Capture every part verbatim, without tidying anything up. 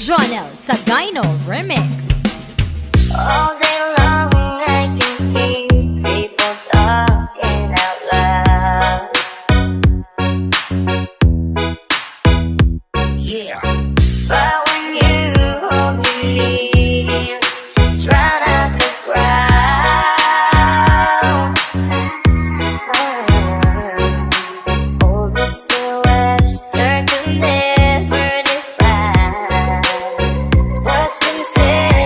Jonel Sagayno Remix. All day long I can hear people talking out loud. Yeah. But when you hold me near, drown out the crowd. Old Mister Webster could never define what's been said.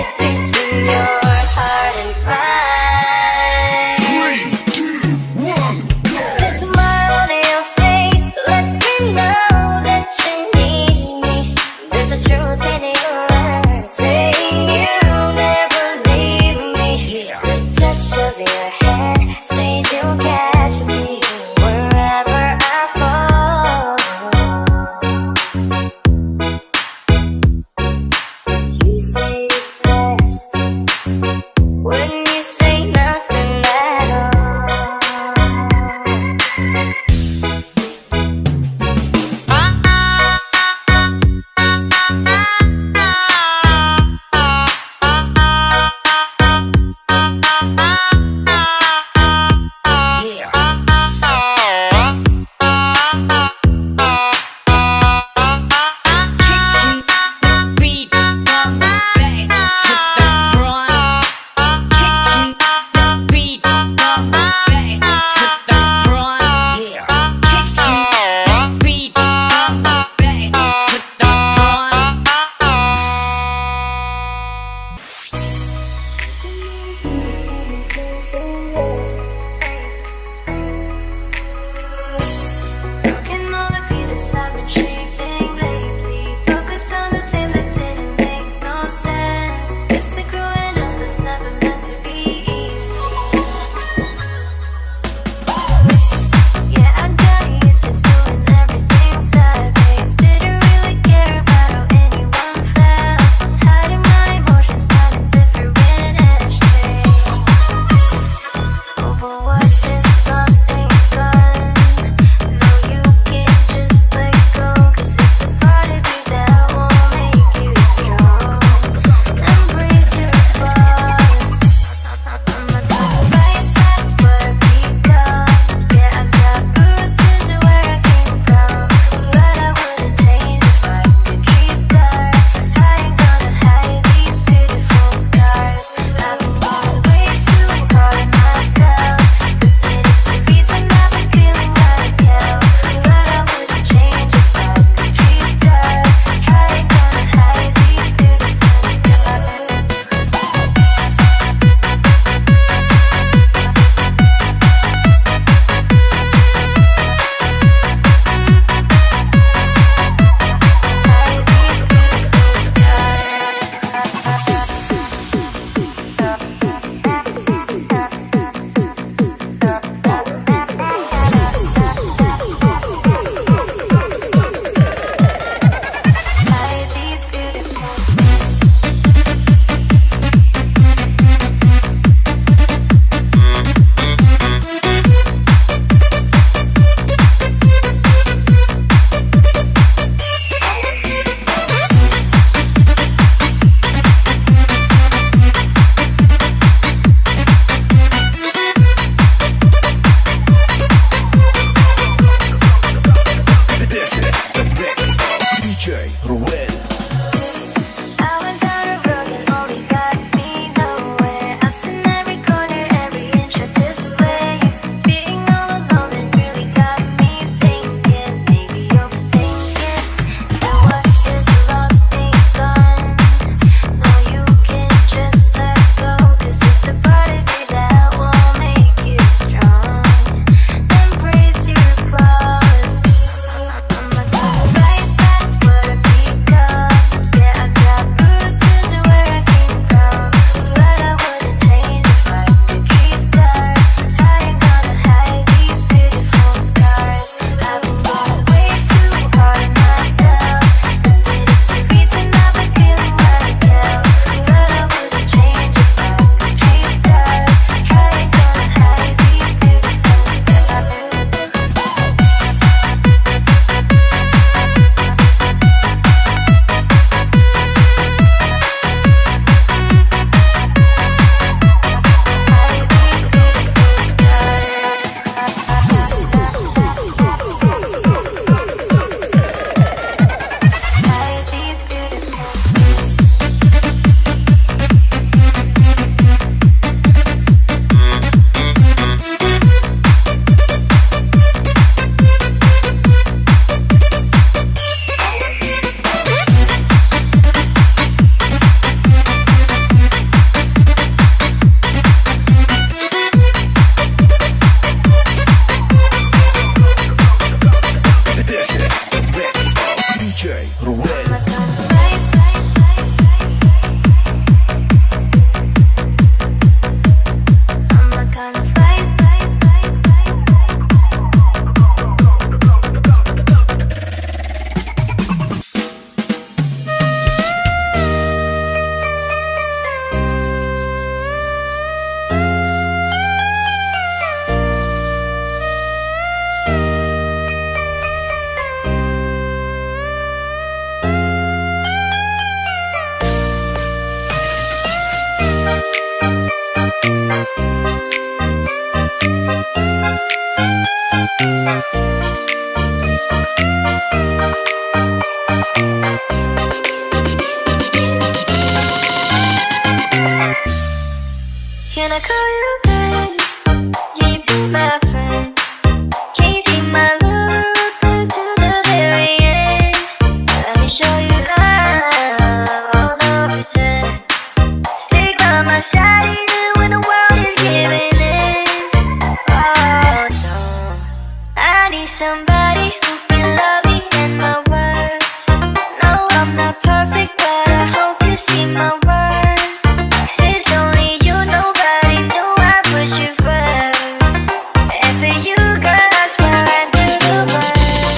Can I call you baby? Yeah, you be my friend. Can you be my lover up until the very end? Let me show you love, oh no pretend. Stick by my side even when the world is giving in. Oh no, I need somebody who can love me and my worth. No, I'm not perfect, but I hope you see my worth. Since only you, nobody knew I put you first. And for you, girl, I swear I'd do the world.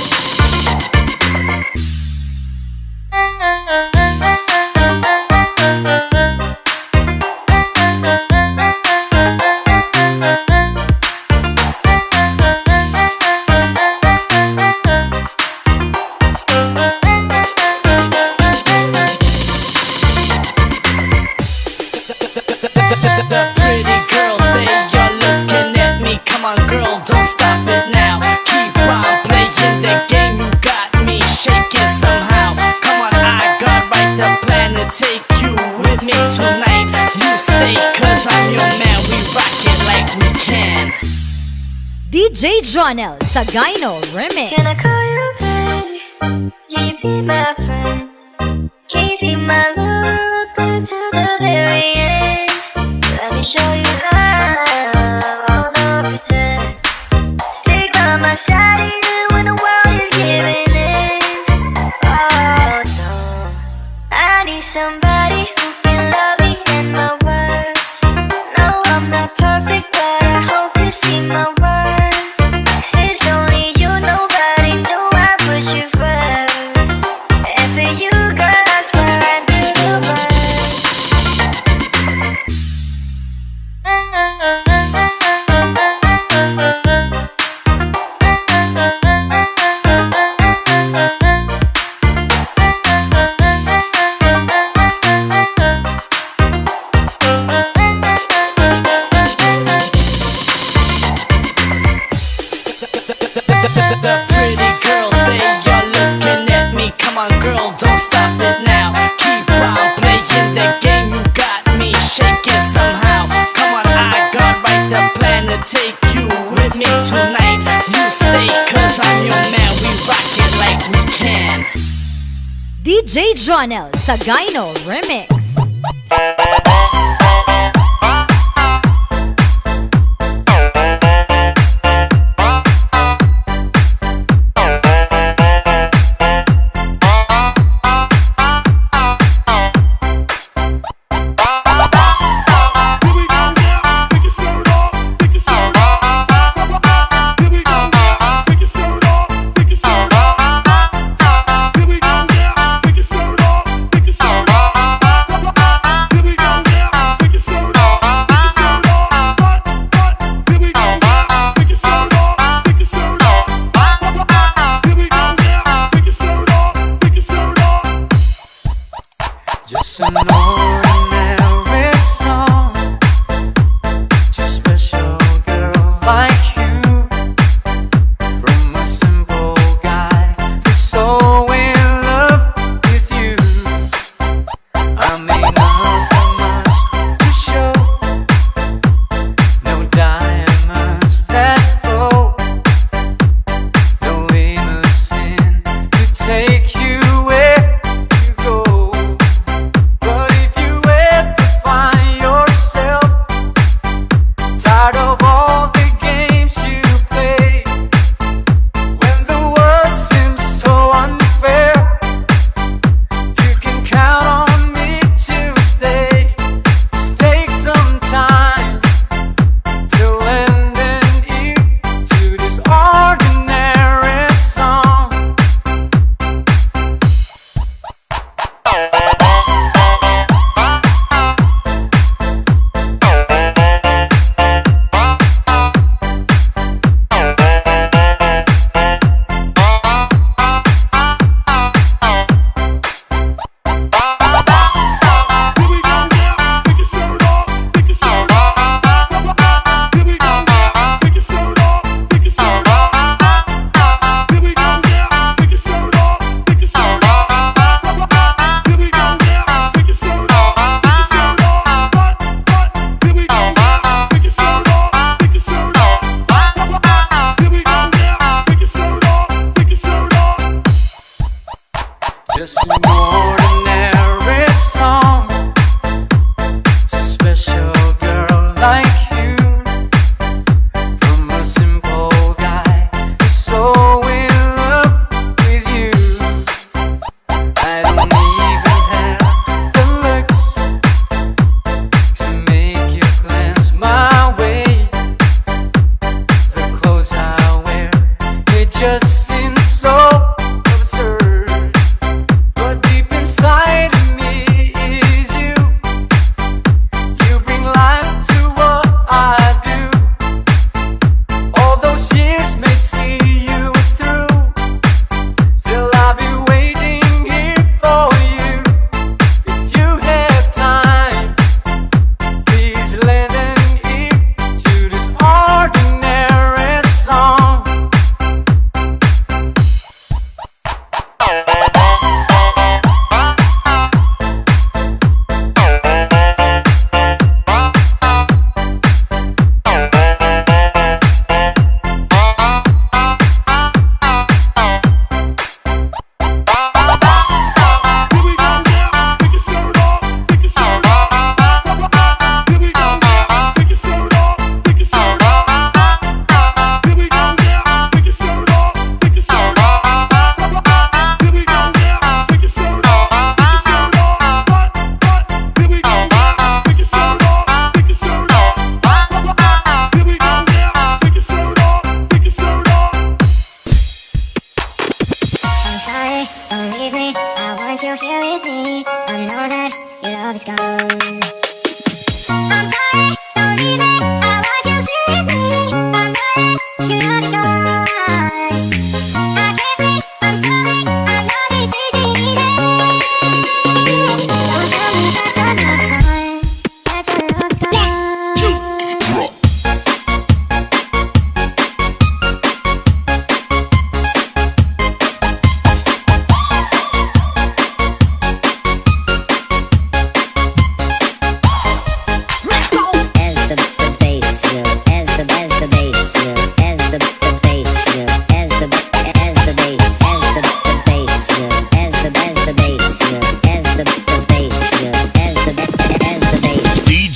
The pretty girls, they are looking at me. Come on girl, don't stop it now. Keep on playing the game, you got me shaking somehow. Come on, I got right the plan to take you with me tonight. You stay, cause I'm your man, we rock it like we can. D J Jonel Sagayno Remix. Can I call you baby? Yeah, you be my friend. Can you be my lover up until the very end? Let me show you love, oh no pretend. Stick by my side even when the world is giving in. Oh no, I need somebody who can love me and my worth. No, I'm not perfect, but I hope you see my worth. Since only you, nobody knew I put you first. And for you, girl, I swear I'd do the world. The pretty girls, they are looking at me. Come on girl, don't stop it now. Keep on playing the game, you got me shaking somehow. Come on, I got right the plan to take you with me tonight. You stay, cause I'm your man, we rock it like we can. D J Jonel Sagayno Remix. Here we go now, pick your shirt off, pick your shirt off.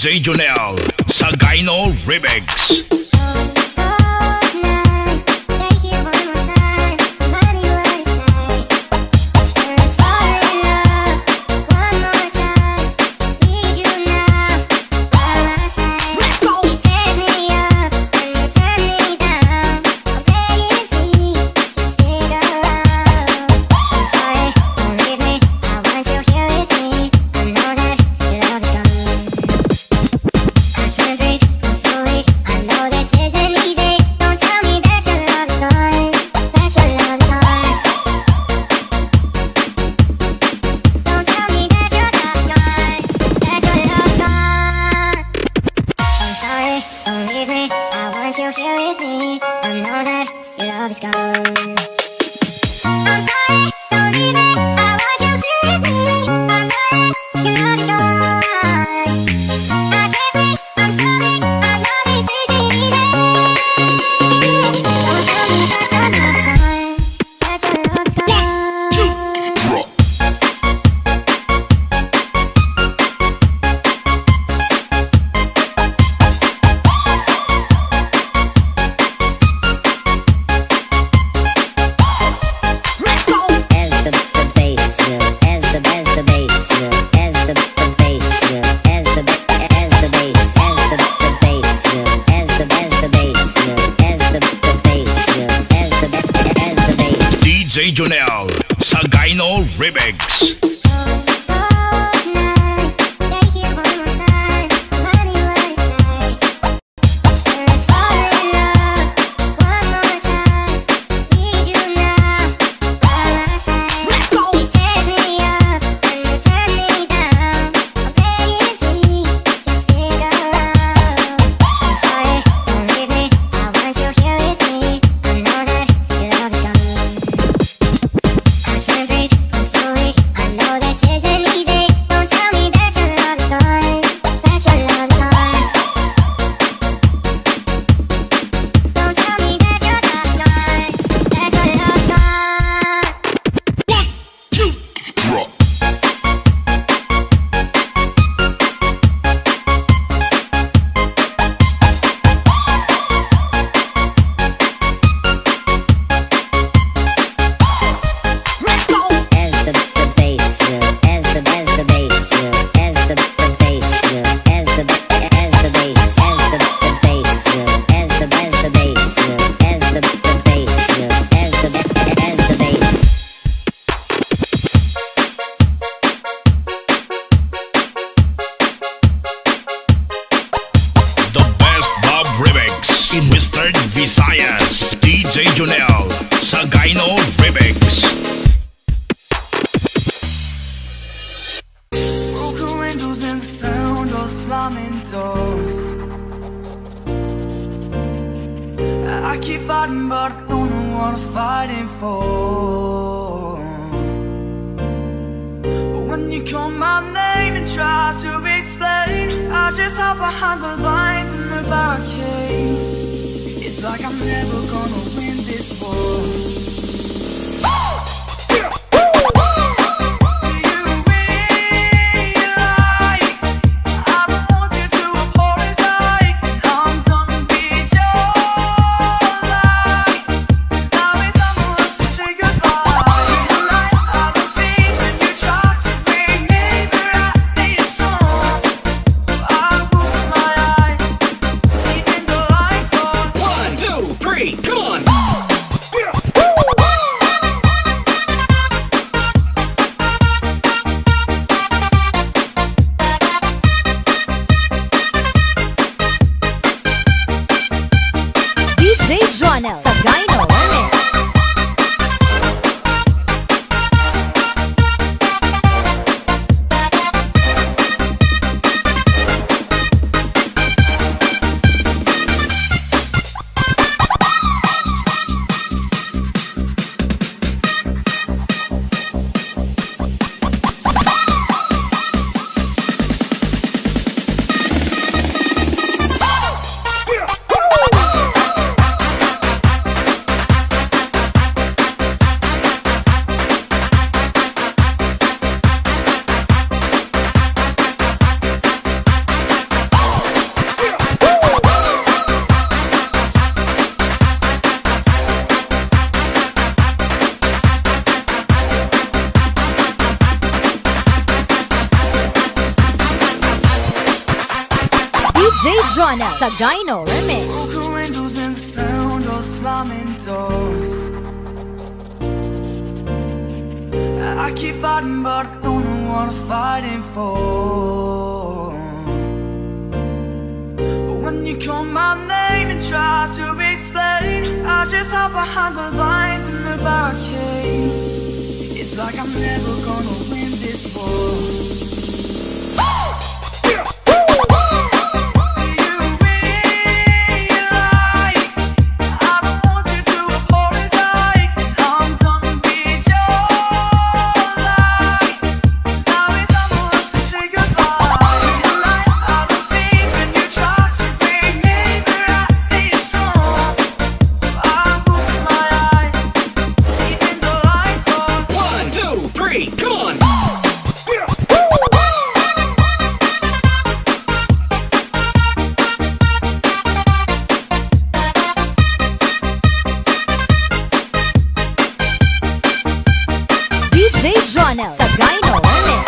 J Jonel sa Gyno Remix. J Jonel sa Gyno Remix. Western Visayas, D J Jonel sa Gyno Remix. Broken windows and the sound of slamming doors. I keep fighting but I don't know what I'm fighting for. But when you call my name and try to explain, I just hide behind the lines in the barricade. It's like I'm never gonna win this war. Come on! D J Jonel Sagayno Remix. Broken windows and the sound of slamming doors. I keep fighting, but I don't know what I'm fighting for. When you call my name and try to explain, I just hide behind the lines in the barricade. It's like I'm never gonna win this war. Jonel Sagayno Remix.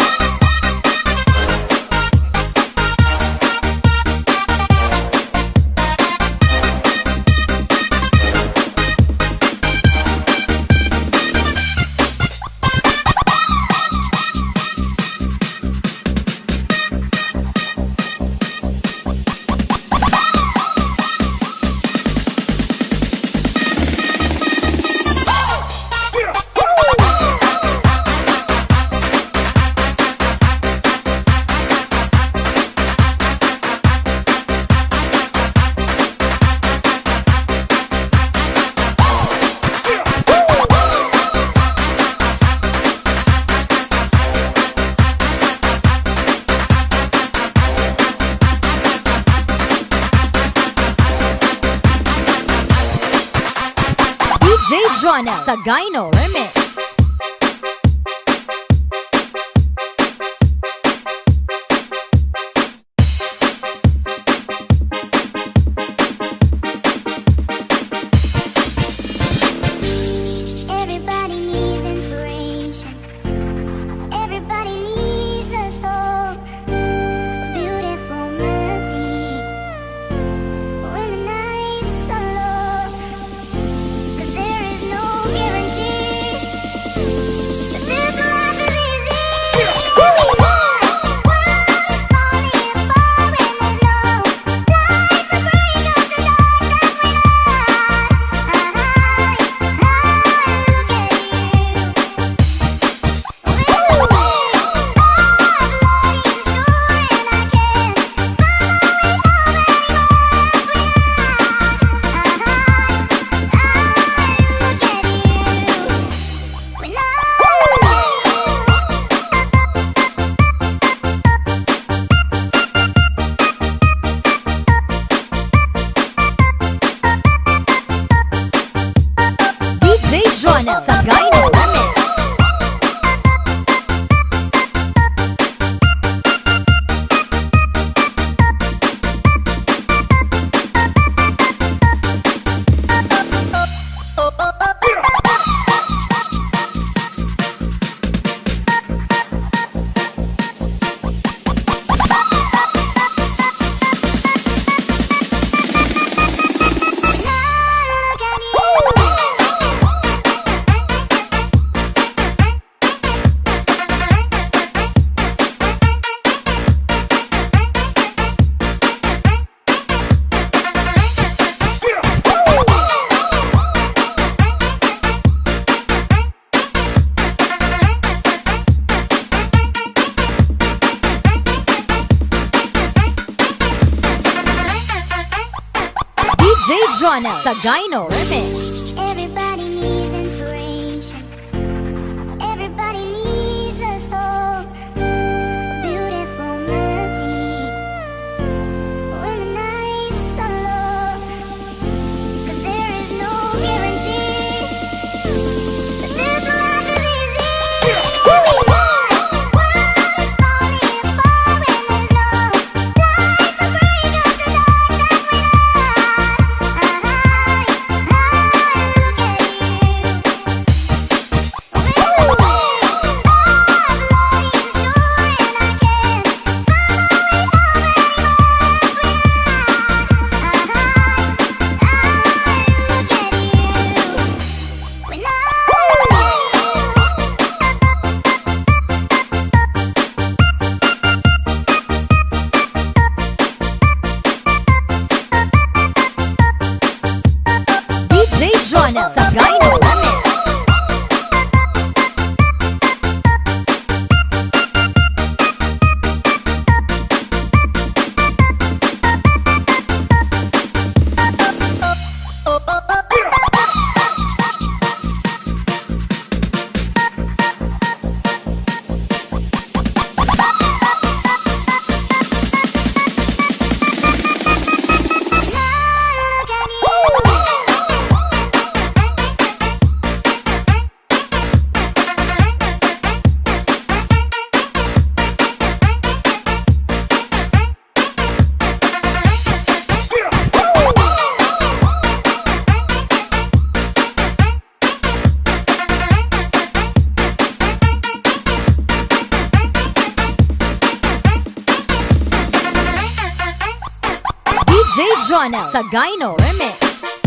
D J Jonel Sagayno Remix. Everybody needs inspiration. Everybody needs a song, a beautiful melody. When the nights are long, 'cause there is no guarantee that this life is easy. Every night, world is falling apart when there's no light to break up the darkness when I, I, I look at you. With the waves are bloody and sure, and I can finally hold anymore when I, I, I look at you. When I D J Jonel Sagayno Remix. D J Jonel Sagayno Remix. Everybody needs inspiration. Everybody needs a song, a beautiful melody. When the nights are long, 'cause there is no guarantee that this life is easy. Every night, world is falling apart when there's no light to break up the darkness when I, I, I Jonel Sagayno Remix. D J Jonel Sagayno Remix.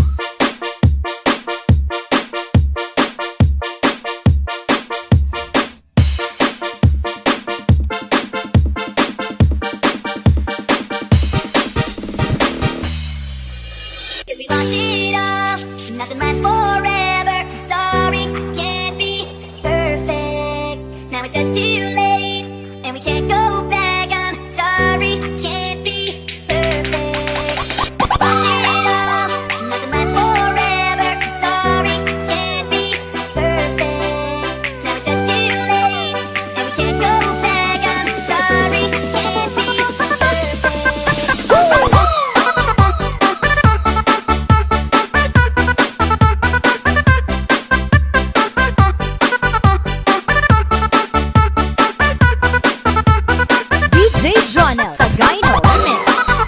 Cause we lost it all, nothing lasts forever. I'm sorry, I can't be perfect. Now it's just too late, and we can't go back. I'm sorry, I can't be perfect. We lost it all, nothing lasts forever. I'm sorry, I can't be perfect. Now it's just too late, and we can't go back. I'm sorry, I can't be perfect. D J Jonel Sagayno Remix.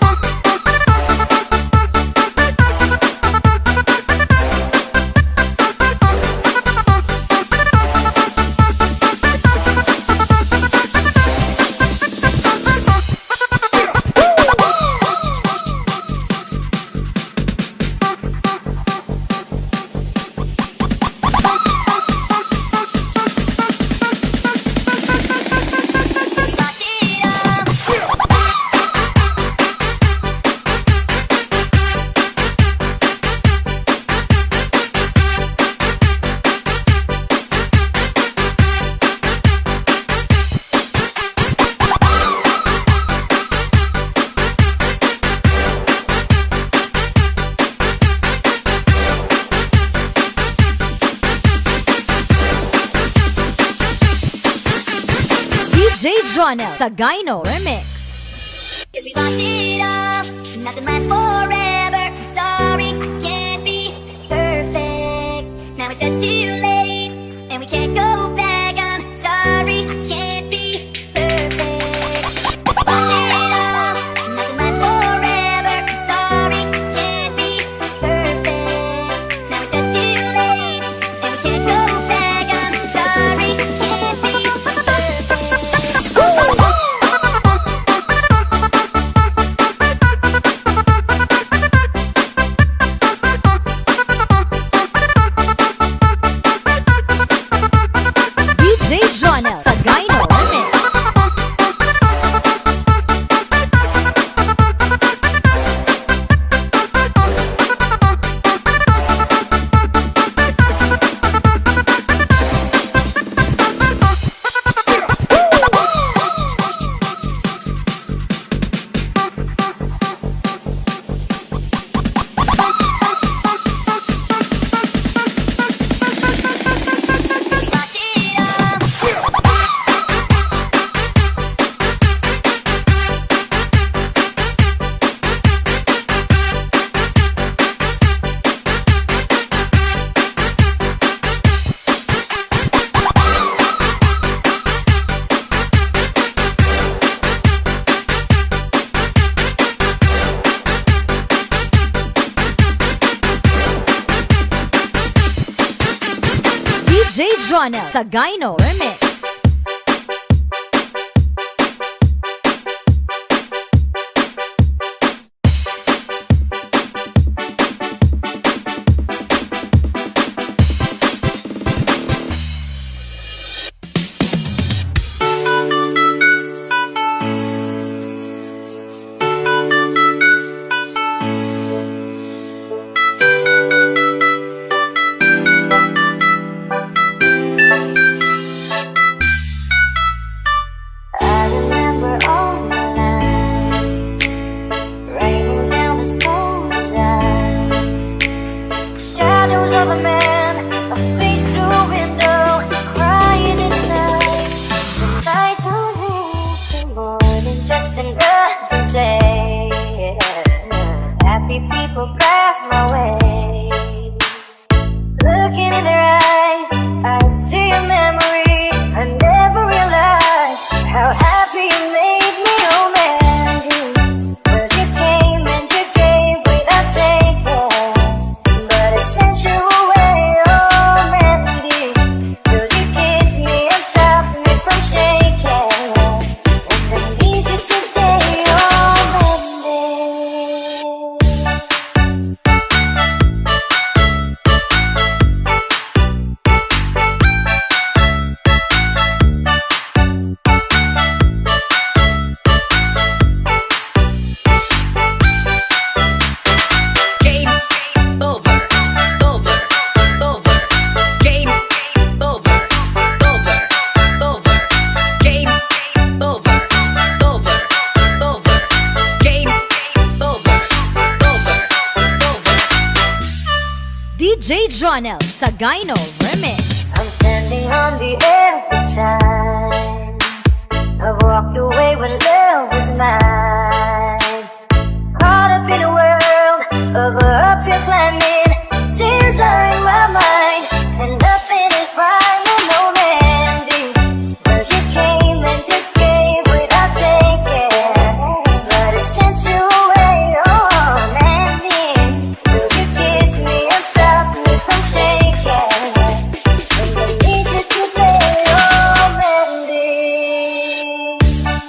D J Jonel Sagayno Remix. Cause we lost it all, nothing lasts forever. I'm sorry, I can't be perfect. Now it's just too late, and we can't go back. I'm sorry, I can't be perfect. We lost it all, nothing lasts forever. I'm sorry, I can't be perfect. Now it's just too late, and we can't go back. I'm sorry, I can't be perfect. D J Jonel Sagayno Remix. D J Jonel Sagayno Remix. J Jonel Sagayno Remix. I'm standing on the edge of time. I've walked away when love was mine. Caught up in a world of uphill climbing. Tears are in my mind, and nothing is right with no ending. But you came and you gave without taking. But it sent you away, oh mending. Will you kiss me and stop me from shaking? And I need you to play, oh mending.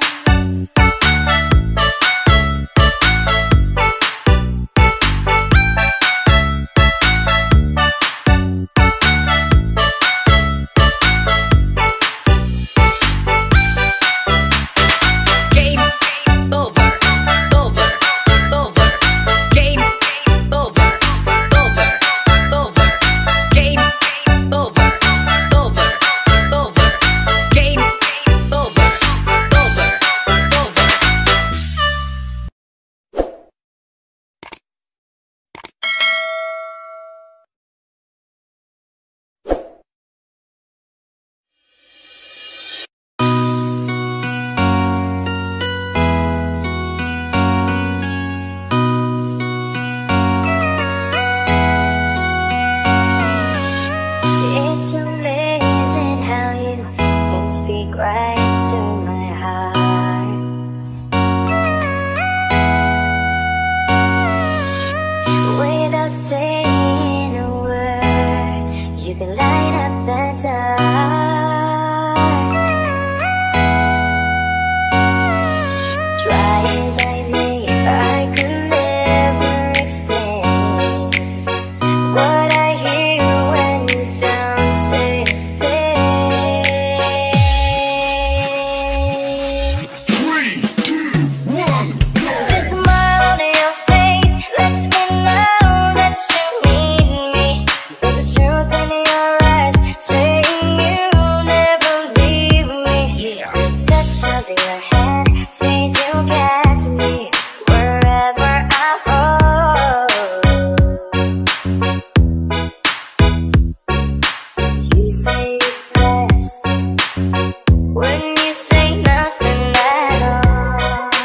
It's amazing how you can speak right to my heart. Without saying a word, you can light up the dark. Try as I may, I could never explain what I hear when you don't say a thing. Three, two, one, go! The smile on your face lets me know that you need me. There's a truth in your eyes saying you'll never leave me. The touch of your hand says you'll catch me wherever I fall. You say it best when you say nothing at all.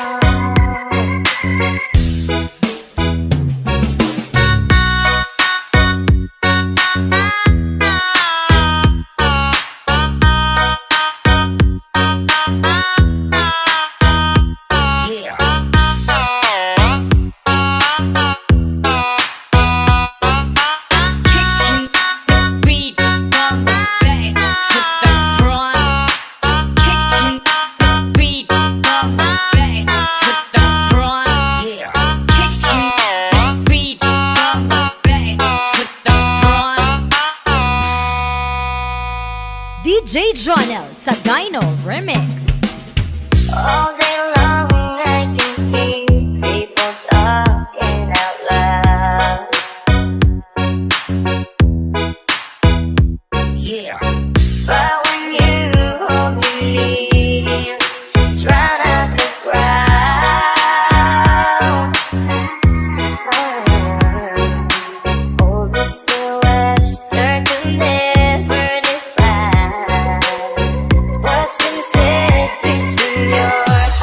D J Jonel Sagayno Remix. All day long I can hear people talking out loud. But when you hold me near, drown out the crowd. Oh, Mister Webster can never define what's been said between your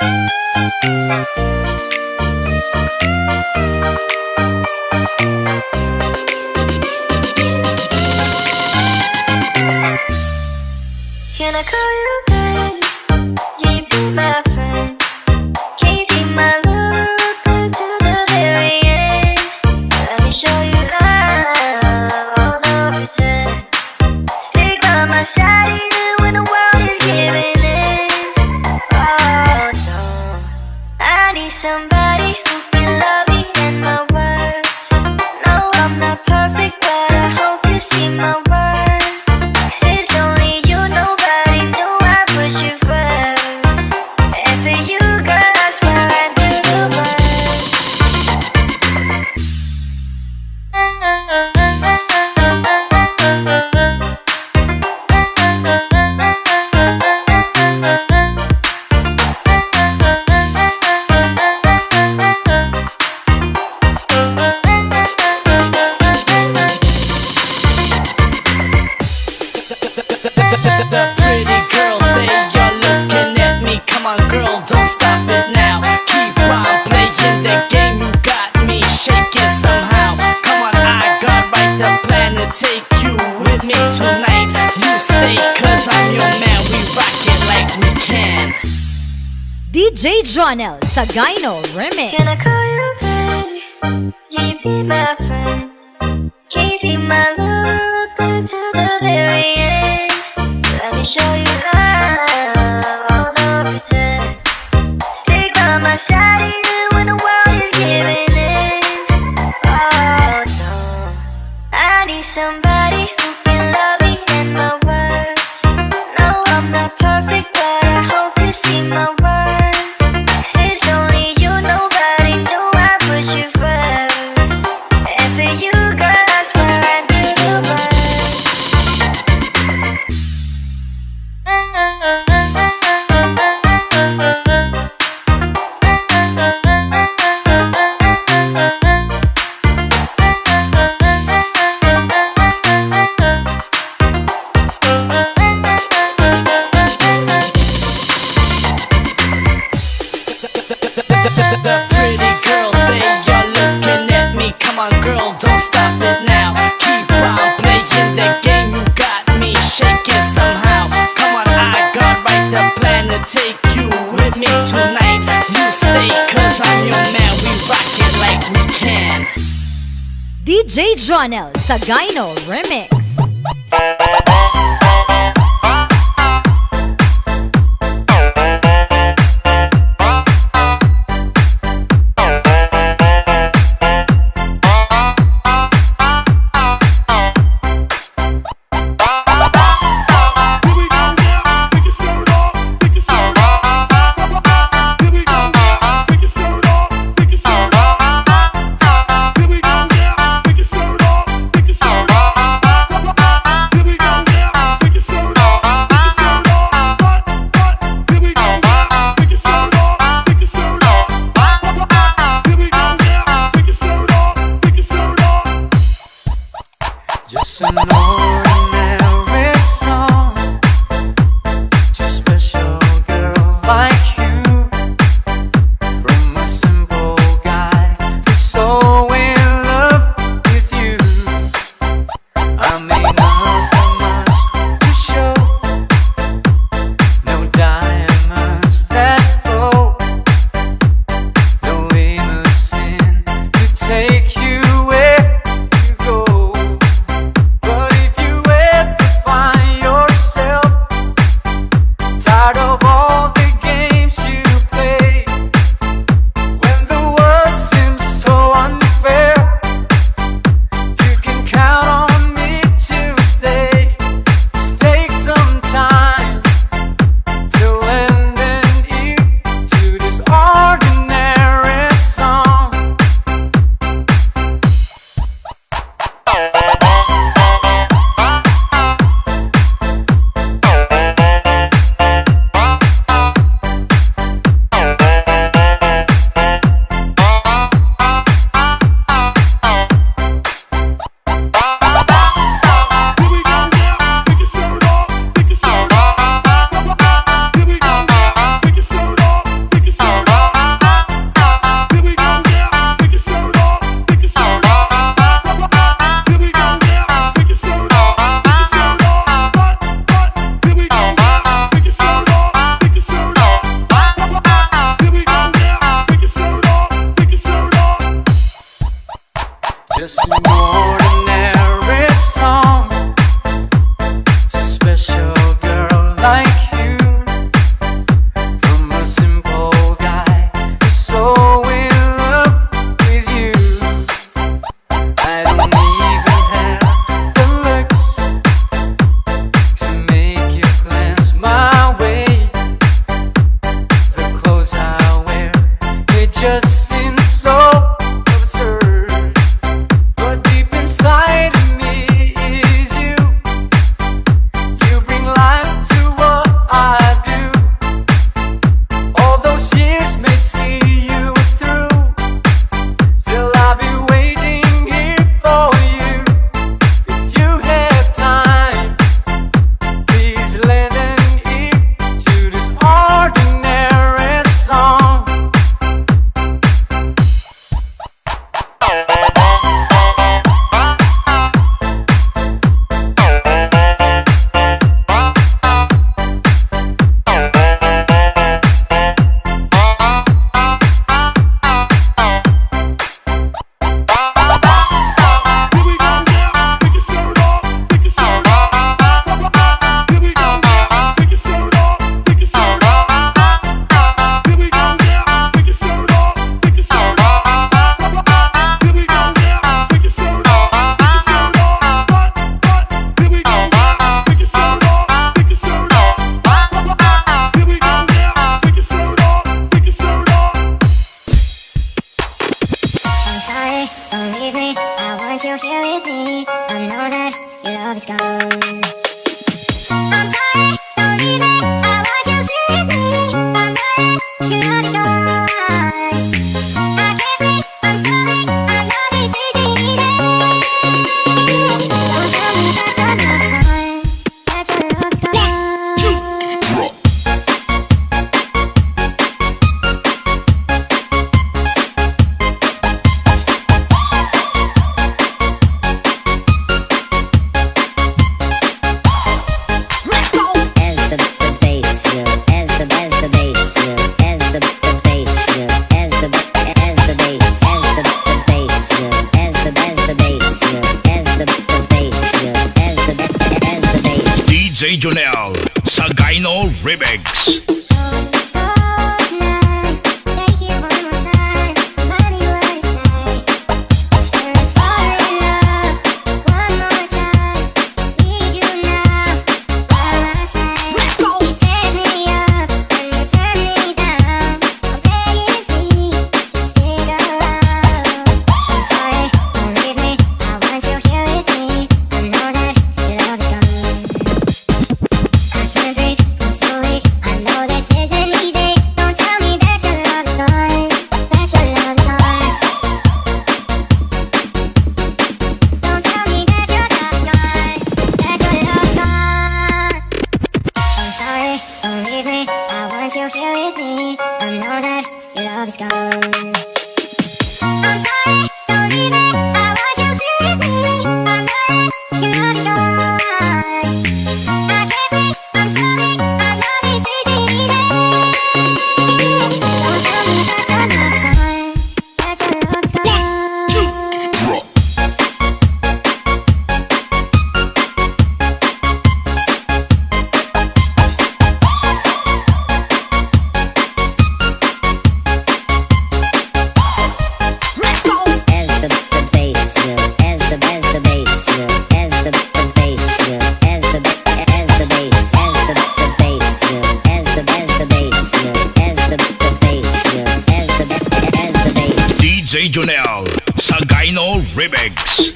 Can I call you baby? Can you be my friend? Can you be my lover up to the very end? Let me show you love, all no pretend. Stick by my side even when the world is giving in. Oh no, I need somebody who can love me and my worth. No, I'm not perfect, but I hope you see my worth. 'Cause it's only you, nobody knew I put you first. And for you, girl, I swear I'd do the work. The pretty girls, they are looking at me. Come on, girl, don't stop it now. Keep on playing the game, you got me shaking somehow. Come on, I got right the plan to take you with me tonight. You stay, cause I'm your man, we rock it like we can. D J Jonel Sagayno Remix. Can I call you baby? Can you be my friend? Can you be my lover up until the very end? Let me show you love, all no pretend. Stick by my side even when the world is giving in. Oh no, I need somebody who can love me and my worth. No, I'm not perfect, but I hope you see my worth. 'Cause it's only you, nobody knew I put you first. And for you, girl, I swear I'd do the work. The pretty girls, they are looking at me. Come on, girl, don't stop it now. Keep on playing the game, you got me shaking somehow. Come on, I got right the plan to take you with me tonight. You stay, cause I'm your man, we rock it like we can. D J Jonel Sagayno Remix. Here we go. just seems so absurd. But deep inside of me is you. You bring life to what I do. All those years may see you through. Still I'll be waiting here for you. If you have time, please lend an ear to this ordinary song. I'm sorry, don't leave me. I want you here with me. I know that your love is gone. I'm sorry, don't leave me. I want you here with me. I know that your love is gone. I can't breathe. I'm sorry. I know this isn't easy. Don't tell me that your love is gone. That your love is gone. D J Jonel sa Gyno Remix. D J Jonel sa Gyno Remix.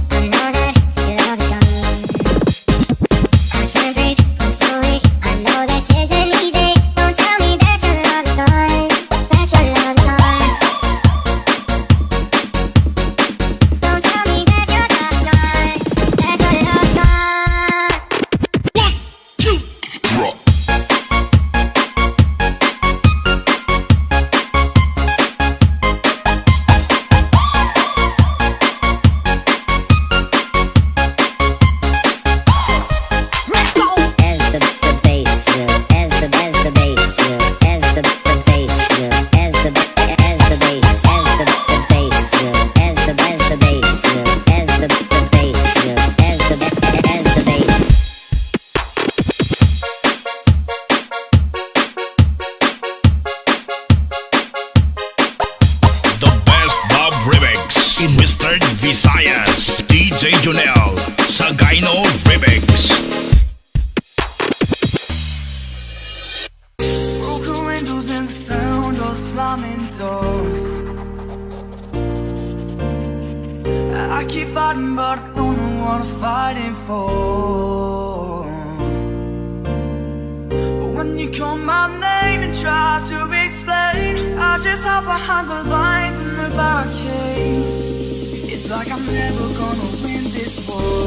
I know that Jonel Sagaino Remix. Broken windows and the sound of slamming doors. I keep fighting but I don't know what I'm fighting for. But when you call my name and try to explain, I just hide behind the lines in the barricade. It's like I'm never gonna win this war.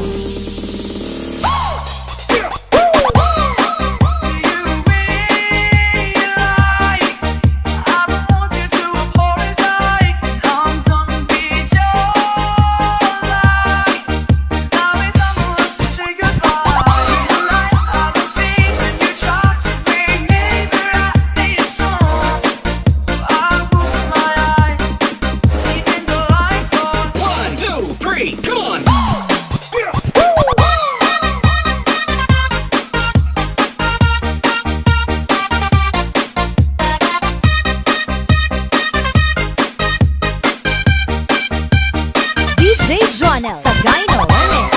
Jonel Sagaino Remix.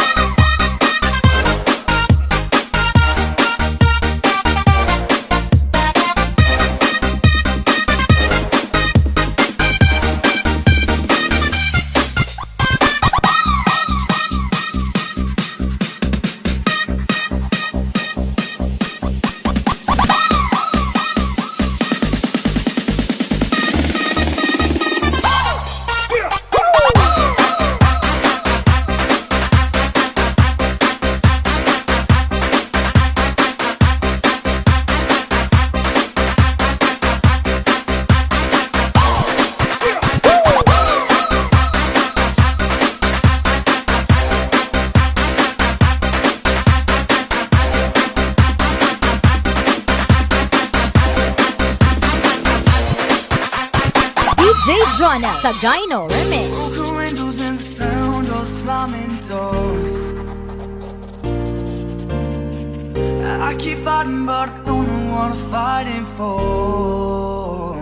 D J Jonel Sagaino Remix. Broken windows and the sound of slamming doors. I keep fighting but I don't know what I'm fighting for.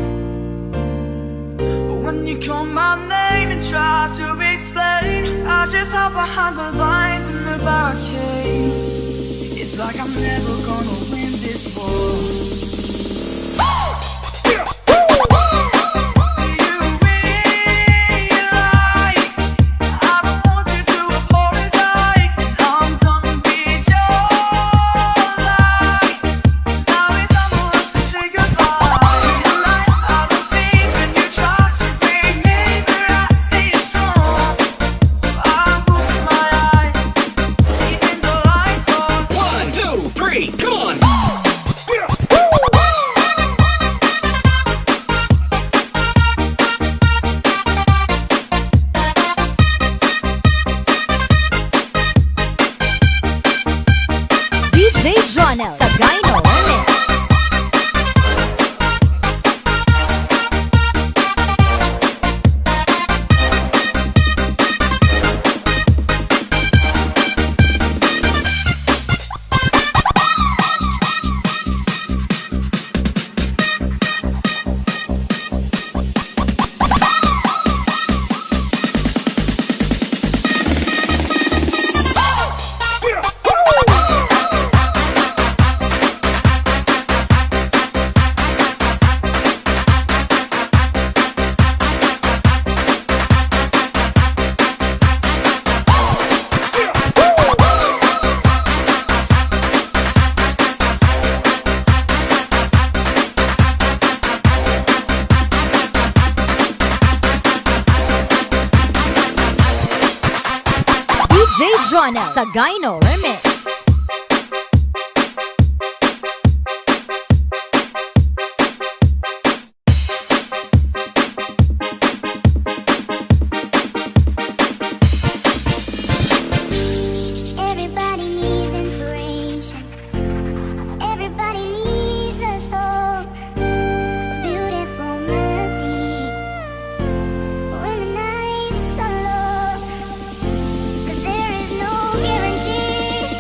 But when you call my name and try to explain, I just hide behind the lines in the barricade. It's like I'm never gonna win this war. Jonel Sagaino Remix. D J Jonel Sagaino Remix. Everybody needs inspiration. Everybody needs a song, a beautiful melody. When the nights are low, 'cause there is no guarantee.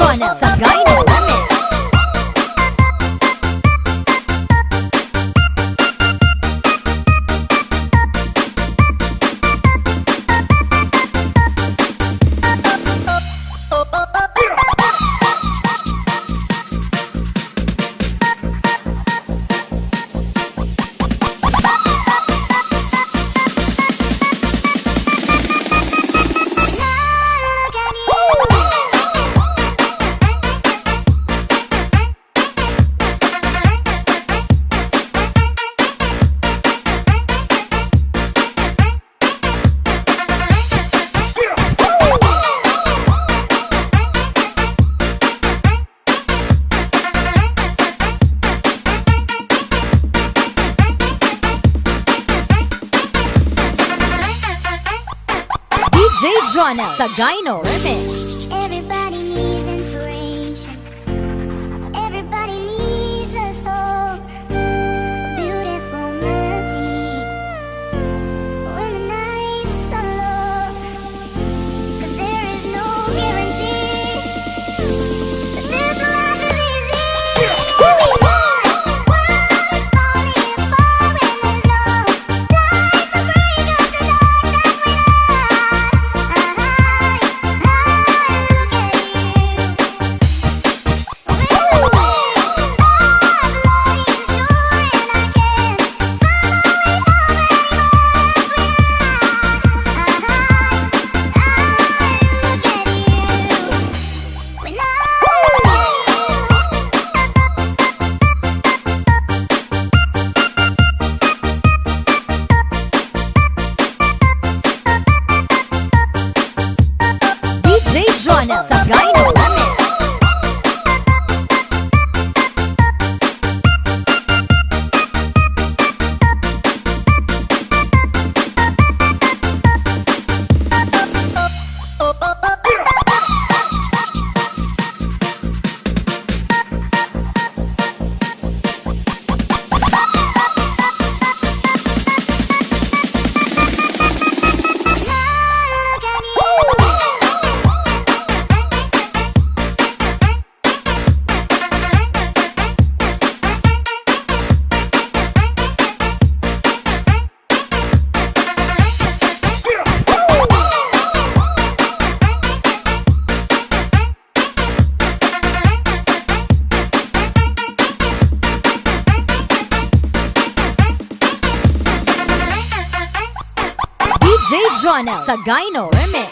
Jonel Sagayno Remix. D J Jonel Sagayno Remix. Everybody needs inspiration. Everybody needs a song, a beautiful melody. When the nights are long, 'cause there is no guarantee that this life is easy. We know the world is falling apart when there's no light to break up the darkness we know. D J Jonel Sagayno Remix. D J Jonel Sagayno Remix.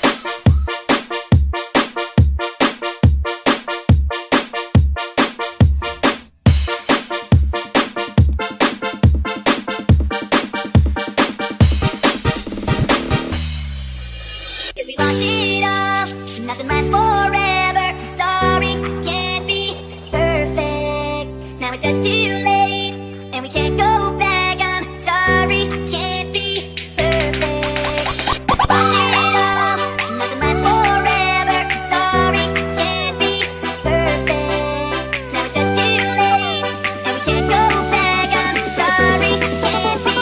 Cause we lost it all, nothing lasts forever. Sorry, I can't be perfect. Now it's just too late, and we can't go back. I'm sorry, I can't be perfect. We lost it all, nothing lasts forever. Sorry, I can't be perfect. Now it's just too late, and we can't go back. I'm sorry, I can't be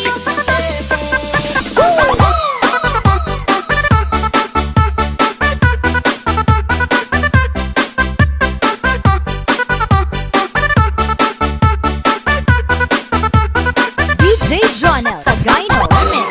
D J Jonel Sagayno Remix.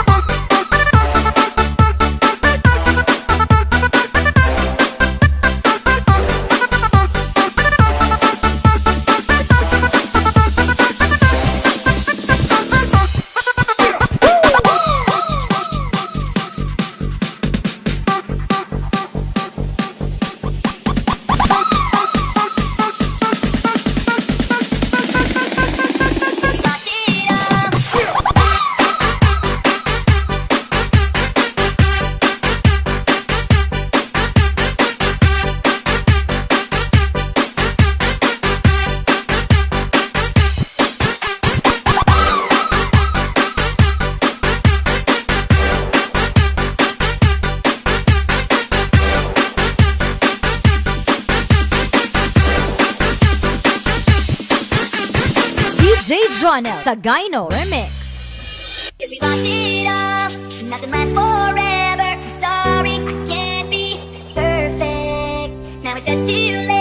D J Jonel Sagayno Remix. Cause we lost it all, nothing lasts forever. Sorry, I can't be perfect. Now it's just too late.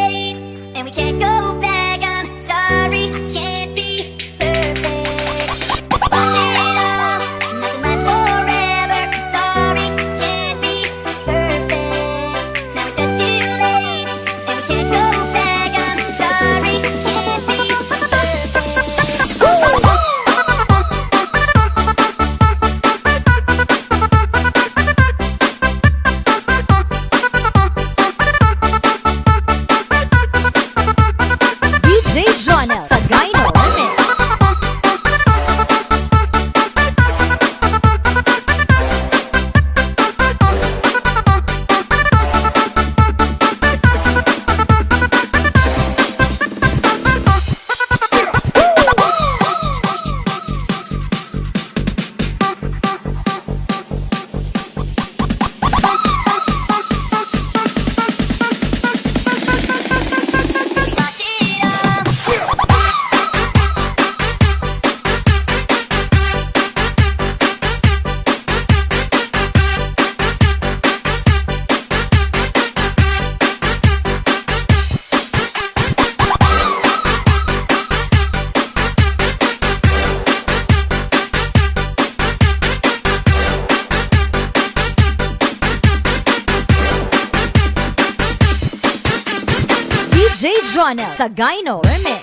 J Jonel Sagayno Remix.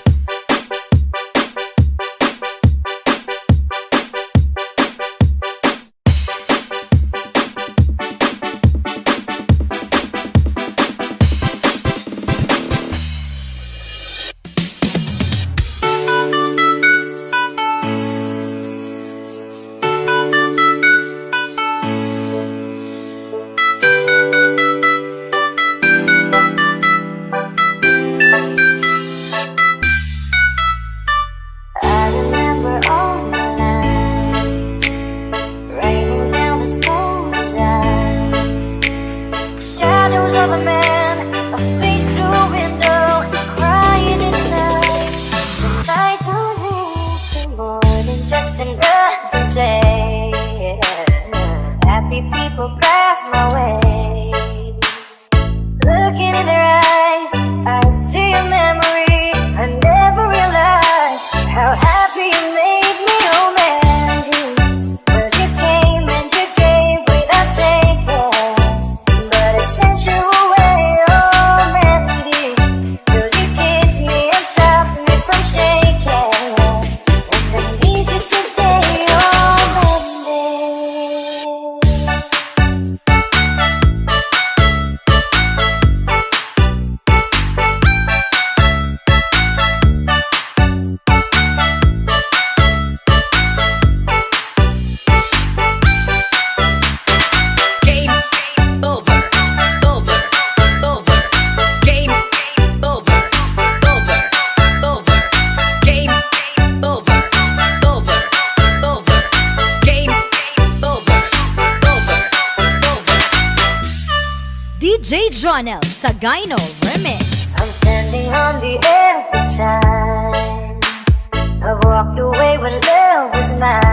J Jonel Sagayno Remix. I'm standing on the edge of time. I've walked away when love was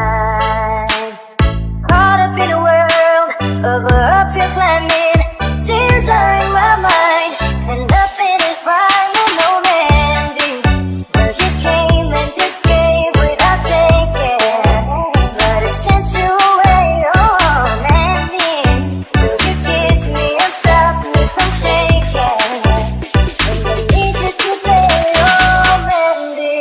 mine. Caught up in a world of uphill climbing. Tears are in my mind, and nothing is right and no ending. Well, you came and you gave without taking, but it sent you away, oh, Mandy. Will you kiss me and stop me from shaking? And I need you to play, oh, Mandy.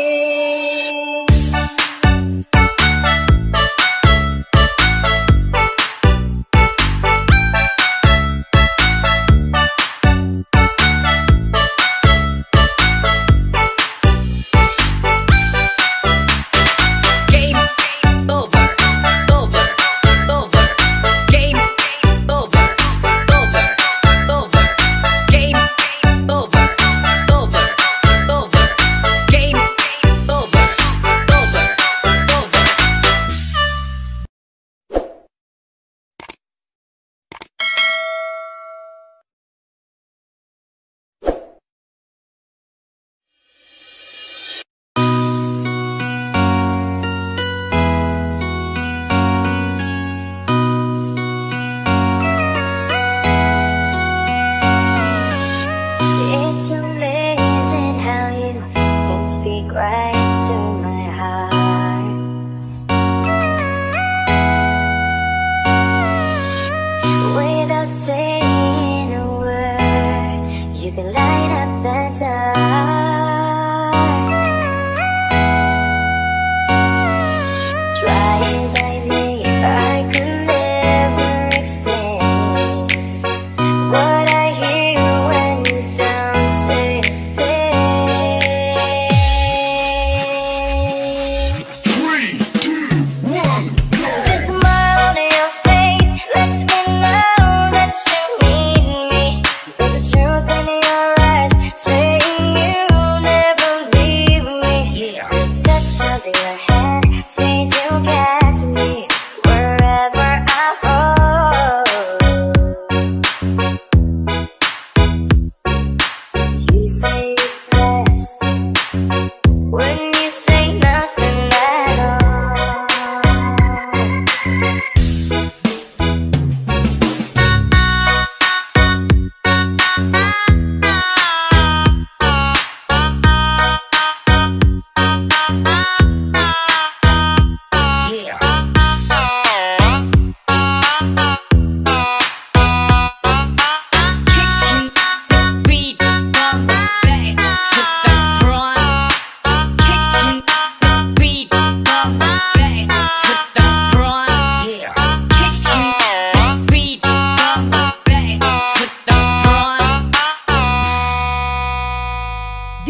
It's amazing how you can speak right to my heart. Without saying a word, you can light up the dark. Try as I may, I could never explain what I hear when you don't say a thing. Three, two, one, go! The smile on your face lets me know that you need me. There's a truth in your eyes saying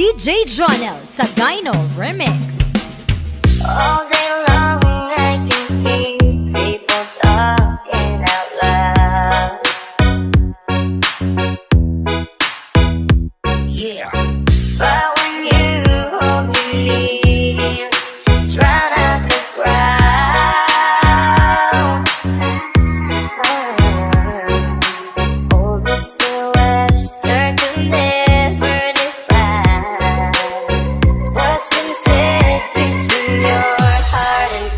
D J Jonel sa Gyno Remix. All day long I can hear people talking out loud. Yeah. But when you hold me near, drown out the crowd. Oh, Mister Webster could never define what's been said between your heart and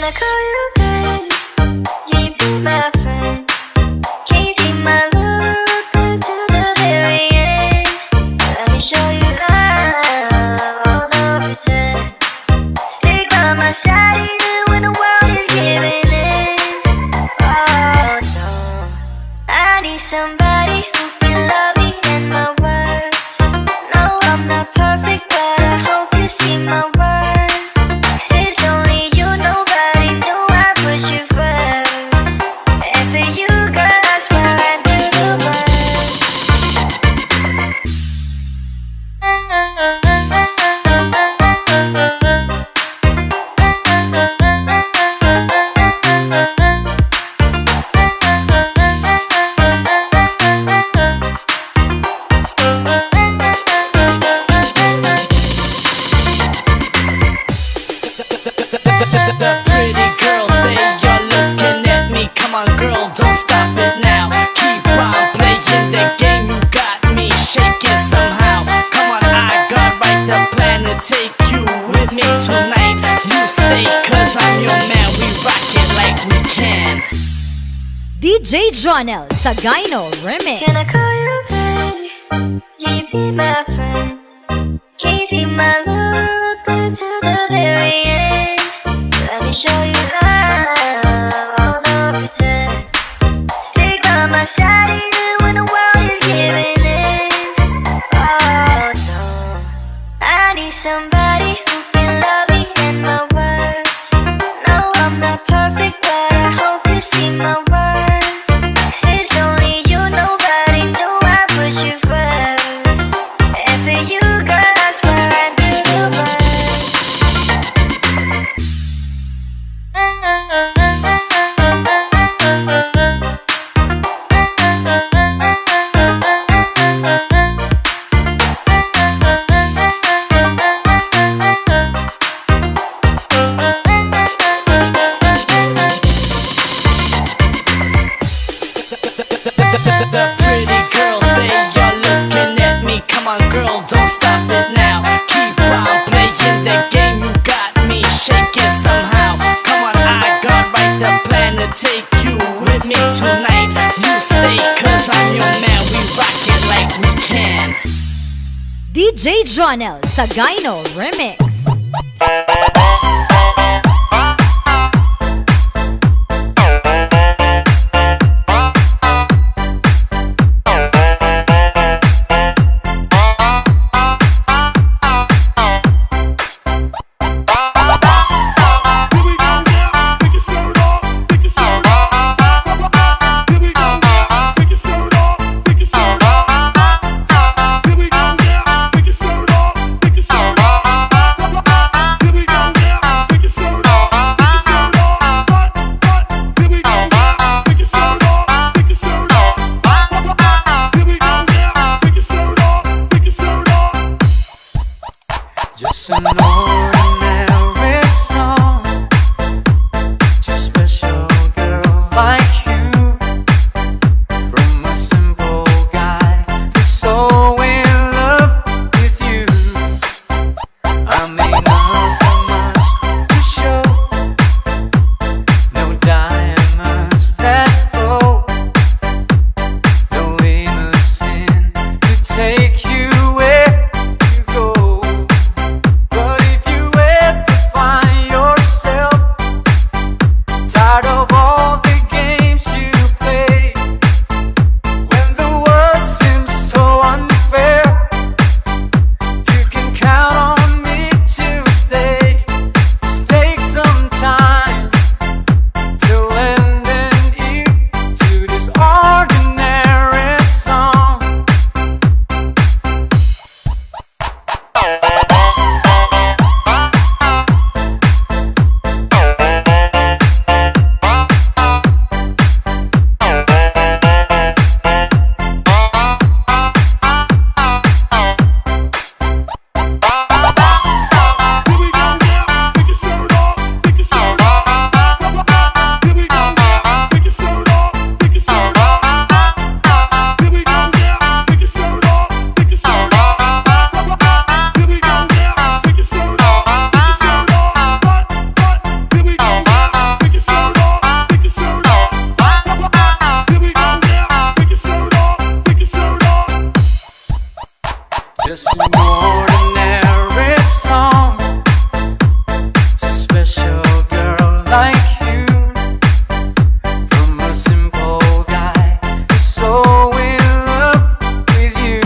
I call you baby? Can you be my friend? Can you be my lover up to the very end? Let me show you love, oh no pretend. Stick by my side even when the world is giving in. Oh no, I need somebody who can love me and my worth. No, I'm not perfect, but I hope you see my worth. 'Cause it's only you, nobody knew I put you first. And for you, girl, I swear I do the work. The pretty girls, they are looking at me. Come on, girl, don't stop it now. Keep on playing the game, you got me shaking somehow. Come on, I got right the plan to take you with me tonight. You stay, cause I'm your man, we rock it like we can. D J Jonel Sagayno Remix. Can I call you baby? Can you be my friend? Can you be my lover up to the very end? Let me show you love, oh no pretend. Stick by my side even when the world is giving in. Oh no, I need somebody who can love me and my worth. No, I'm not perfect, but I hope you see my worth. 'Cause it's only you, nobody knew I put you first. And for you, girl, I swear I do the work. The pretty girls, they are looking at me. Come on, girl, don't stop it now. Keep on playing the game, you got me shaking somehow. Come on, I got right the plan to take you with me tonight. You stay, cause I'm your man, we rock it like we can. D J Jonel Sagayno Remix. Just an ordinary song to a special girl like you. From a simple guy who's so in love with you. I may not have much to show, no diamonds that glow, no limousine to take you where you go. But Just an ordinary song to a special girl like you, from a simple guy who's so in love with you.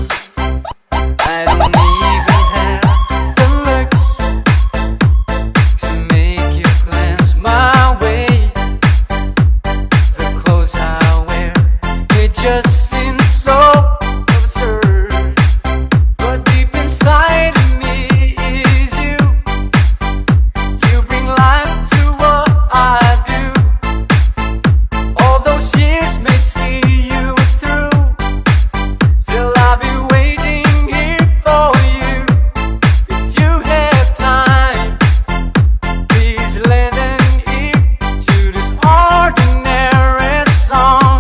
I don't even have the looks to make you glance my way. The clothes I wear, they just seem so absurd. But deep inside of me is you. You bring life to what I do. All those years may see you through. Still I'll be waiting here for you. If you have time, please lend an ear to this ordinary song.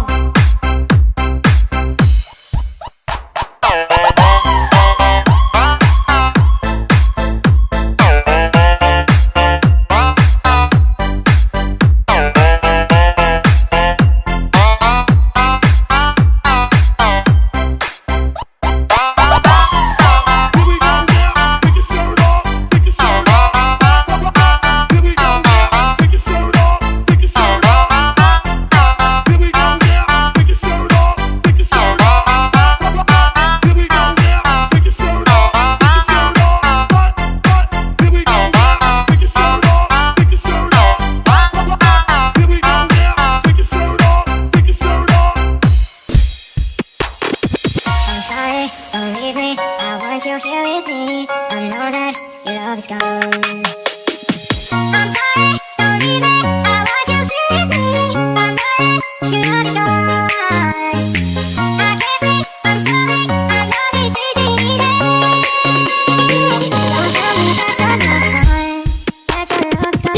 I'm sorry, don't leave me. I want you here with me. I know that your love is gone. I'm sorry, don't leave me. I want you here with me. I know that your love is gone. I can't breathe, I'm sorry. I know this isn't easy. Don't tell me that your love is gone. That your love is gone.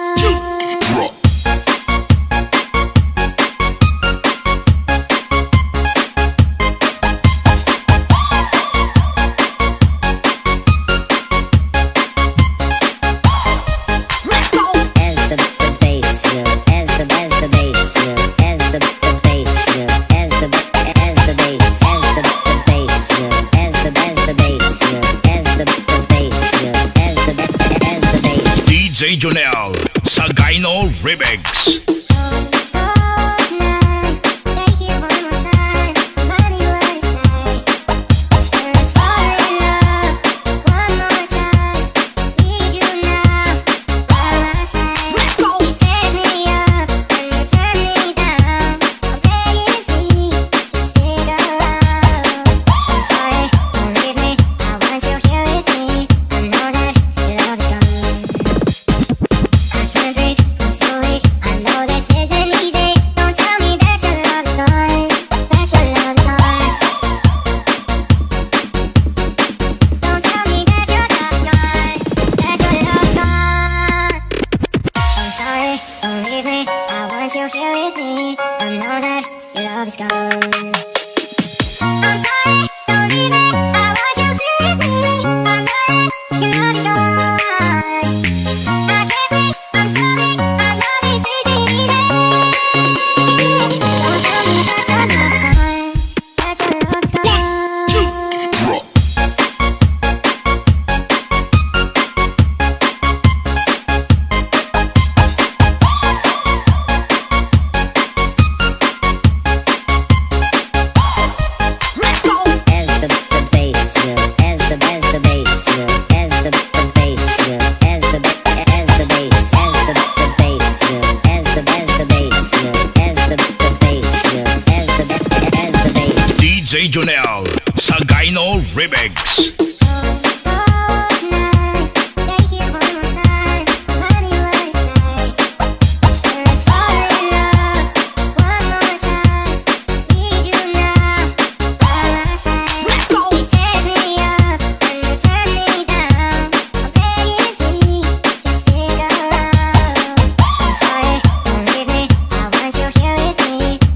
D J Jonel sa Gyno Remix. Don't leave me, I want you here with me. I know that your love is gone. I'm sorry, don't leave me, I want you here with me. I know that your love is gone. I can't breathe, I'm sorry, I know this isn't easy. Don't tell me that your love is gone, that your love is gone. D J Jonel sa Gyno Remix.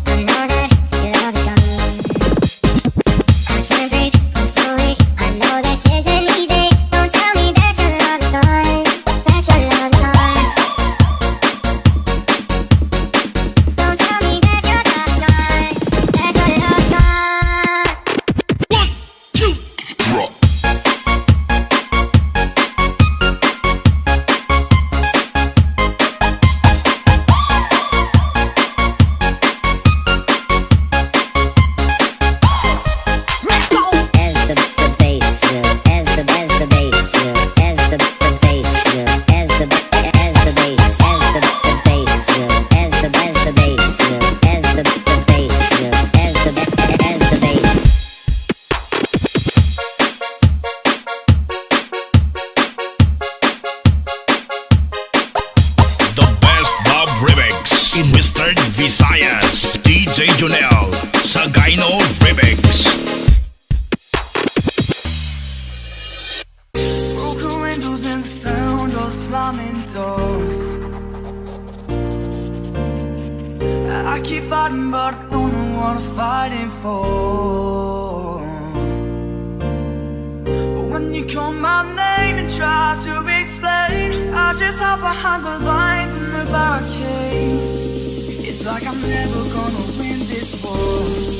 I know that J Jonel sa Gyno Remix. Broken windows and the sound of slamming doors. I keep fighting but I don't know what I'm fighting for. When you call my name and try to explain, I just hide behind the lines in the barricade. It's like I'm never gonna win this war.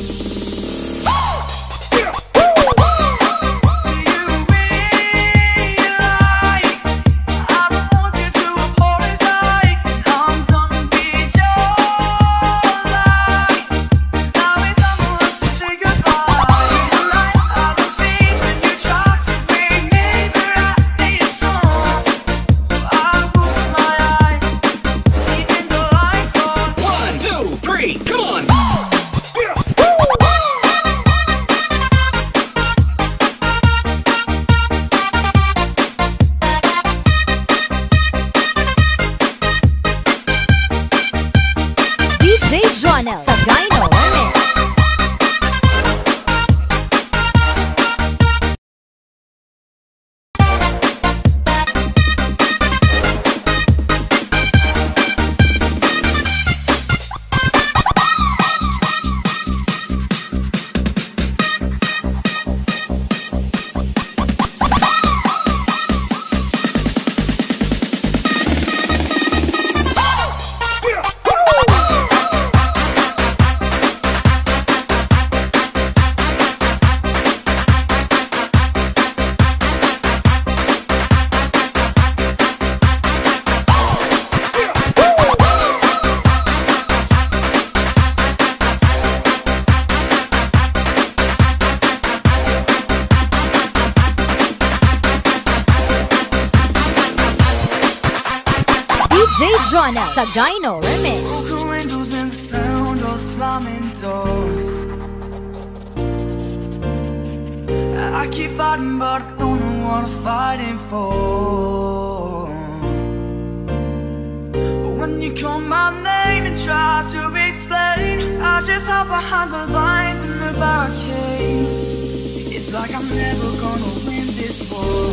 Sa Gyno Remix. J Jonel sa Gyno Remix. Broken windows and the sound of slamming doors. I keep fighting but I don't know what I'm fighting for. When you call my name and try to explain, I just hide behind the lines in the barricade. It's like I'm never gonna win this war.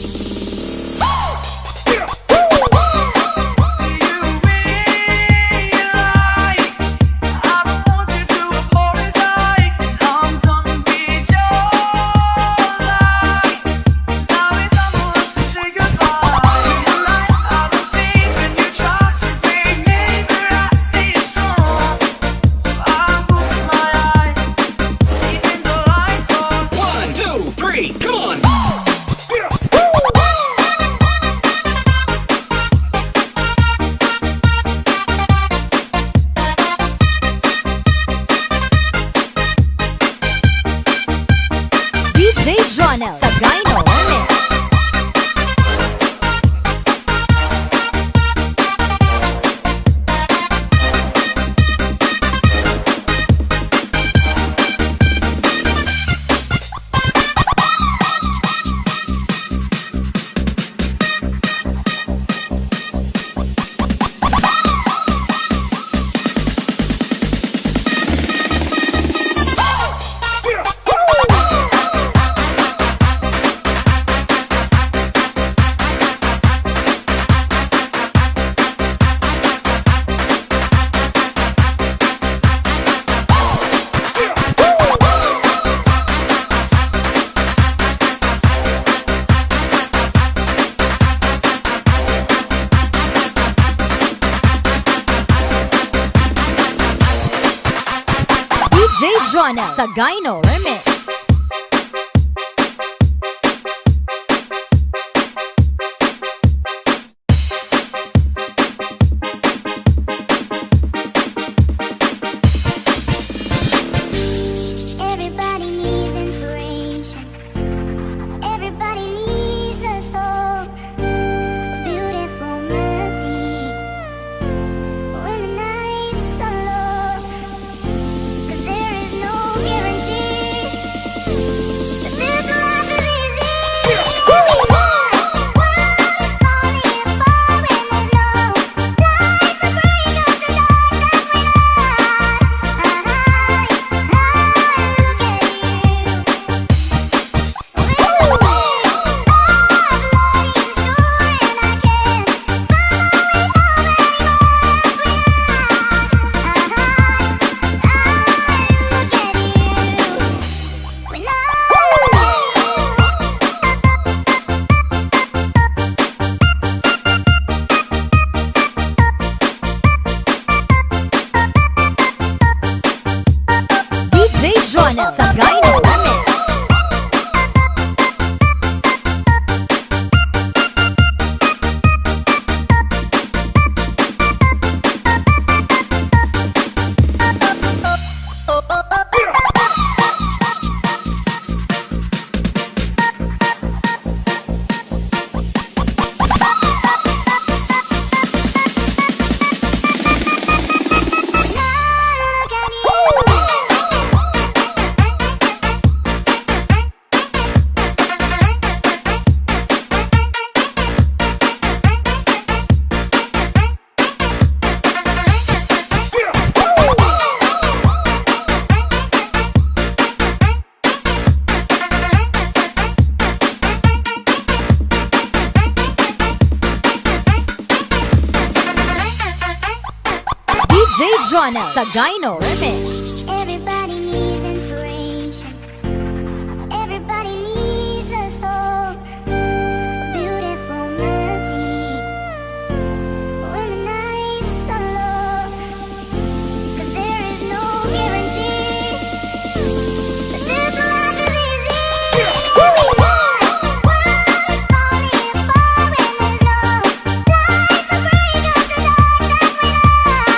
J Jonel sa Gyno Remix. J Jonel sa Gyno Remix. Everybody needs inspiration. Everybody needs a song, a beautiful melody. When the nights are low, 'cause there is no guarantee. Jonel Sagayno Remix. Everybody needs inspiration. Everybody needs a soul, a beautiful melody. When the nights are low, 'cause there is no guarantee that this life is easy. We know world is falling apart when there's no light to break up the darkness we know.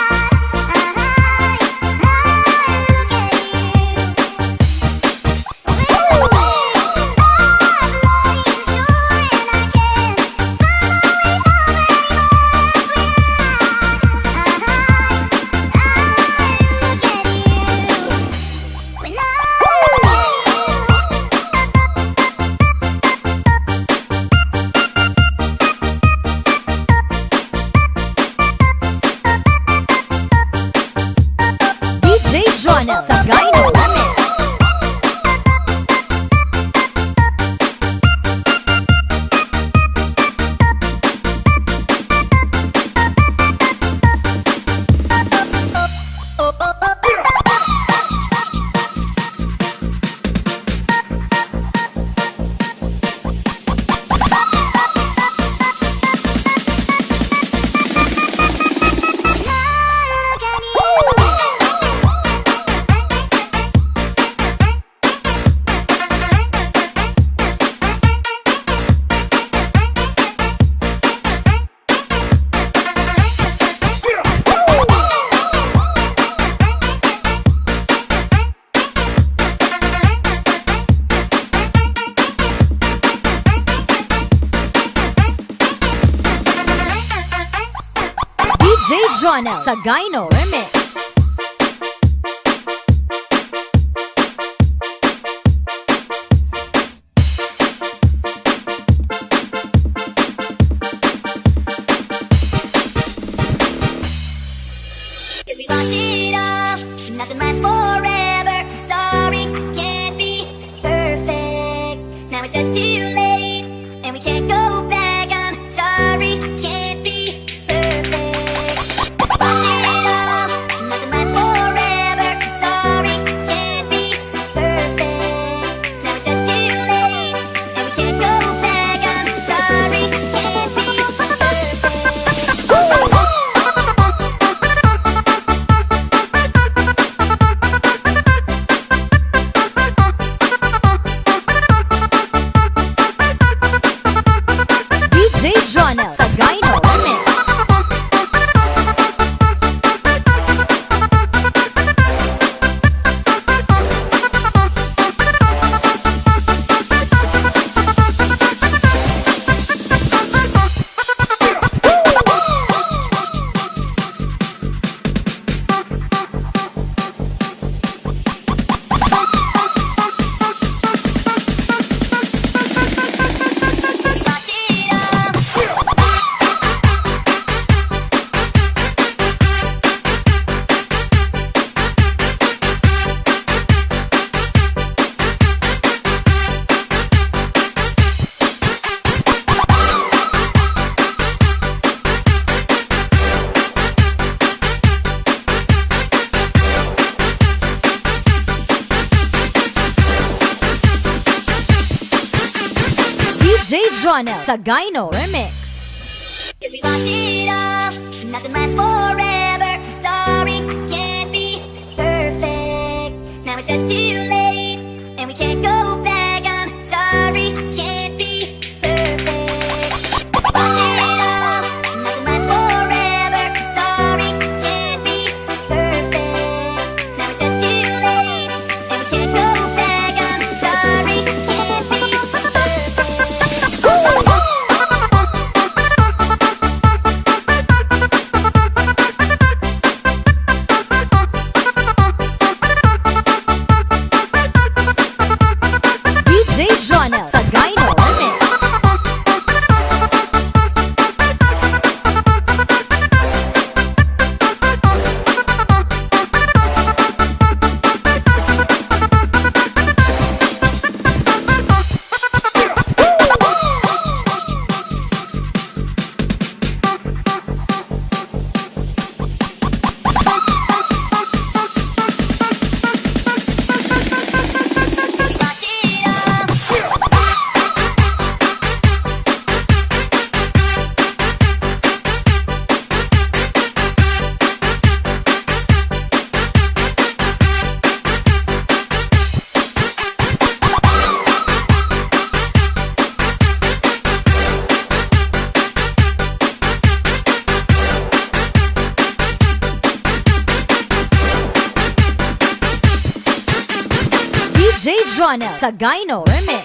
D J Jonel Sagayno Remix. D J Jonel Sagayno Remix. Cause we lost it all, nothing lasts forever. Sorry, I can't be perfect. Now it's just too late, and we can't go back. I'm sorry, I can't be perfect. We lost it all, nothing lasts forever. Sorry, I can't be perfect. Now it's just too late, and we can't go back. I'm sorry, I can't be perfect. D J Jonel Sagayno Remix. D J Jonel Sagayno Remix. Cause we lost it all, nothing lasts forever. Sorry, I can't be perfect. Now it's just too late, and we can't go back. I'm sorry, I can't be perfect. We lost it all, nothing lasts forever. Sorry, I can't be perfect. Now it's just too late, and we can't go back. I'm sorry, I can't be perfect. Jonel Sagayno Remix.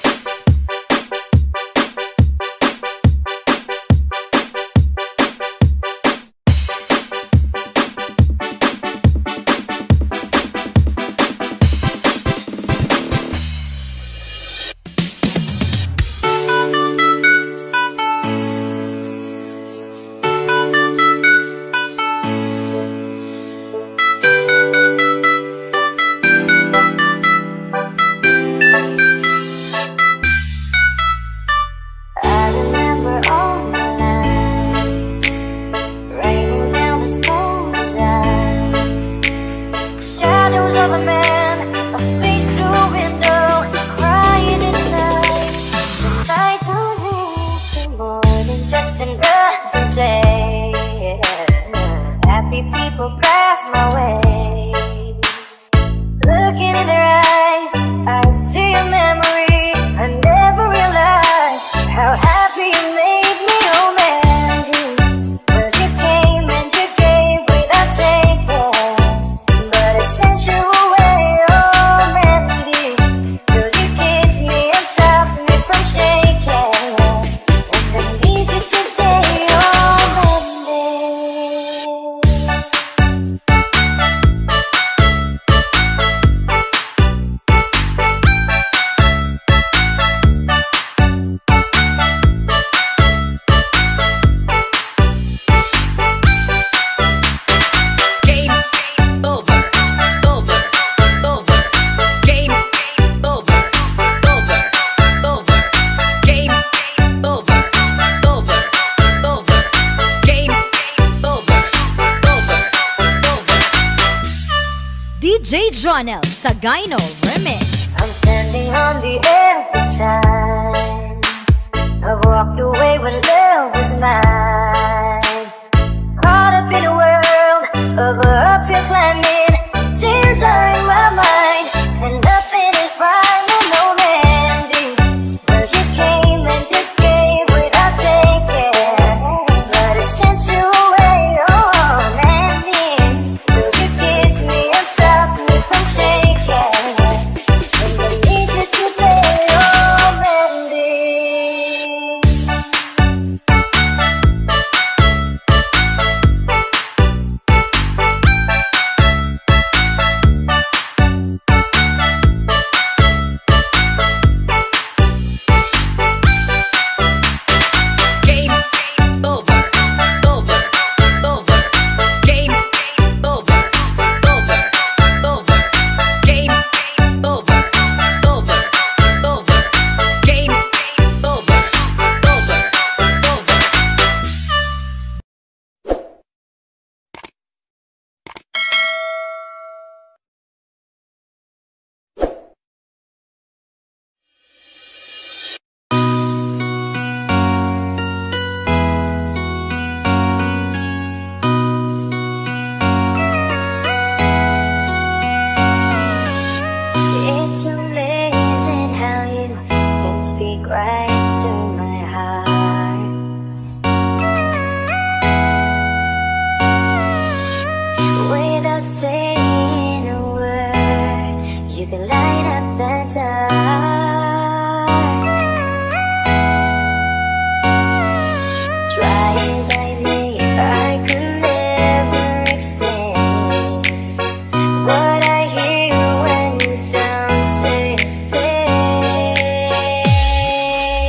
D J Jonel Sagayno Remix. I'm standing on the edge of time. I've walked away when love was mine. Caught up in a world of uphill climbing. Tears are in my mind, and nothing is right and no ending. Well, you came and you gave without taking, but it sent you away, oh, landing. Will you kiss me and stop me from shaking? And I need you to play, oh, Mandy. It's amazing how you can speak right to my heart. Without saying a word, you can light up the dark. Try as I may, I could never explain what I hear when you don't say a thing.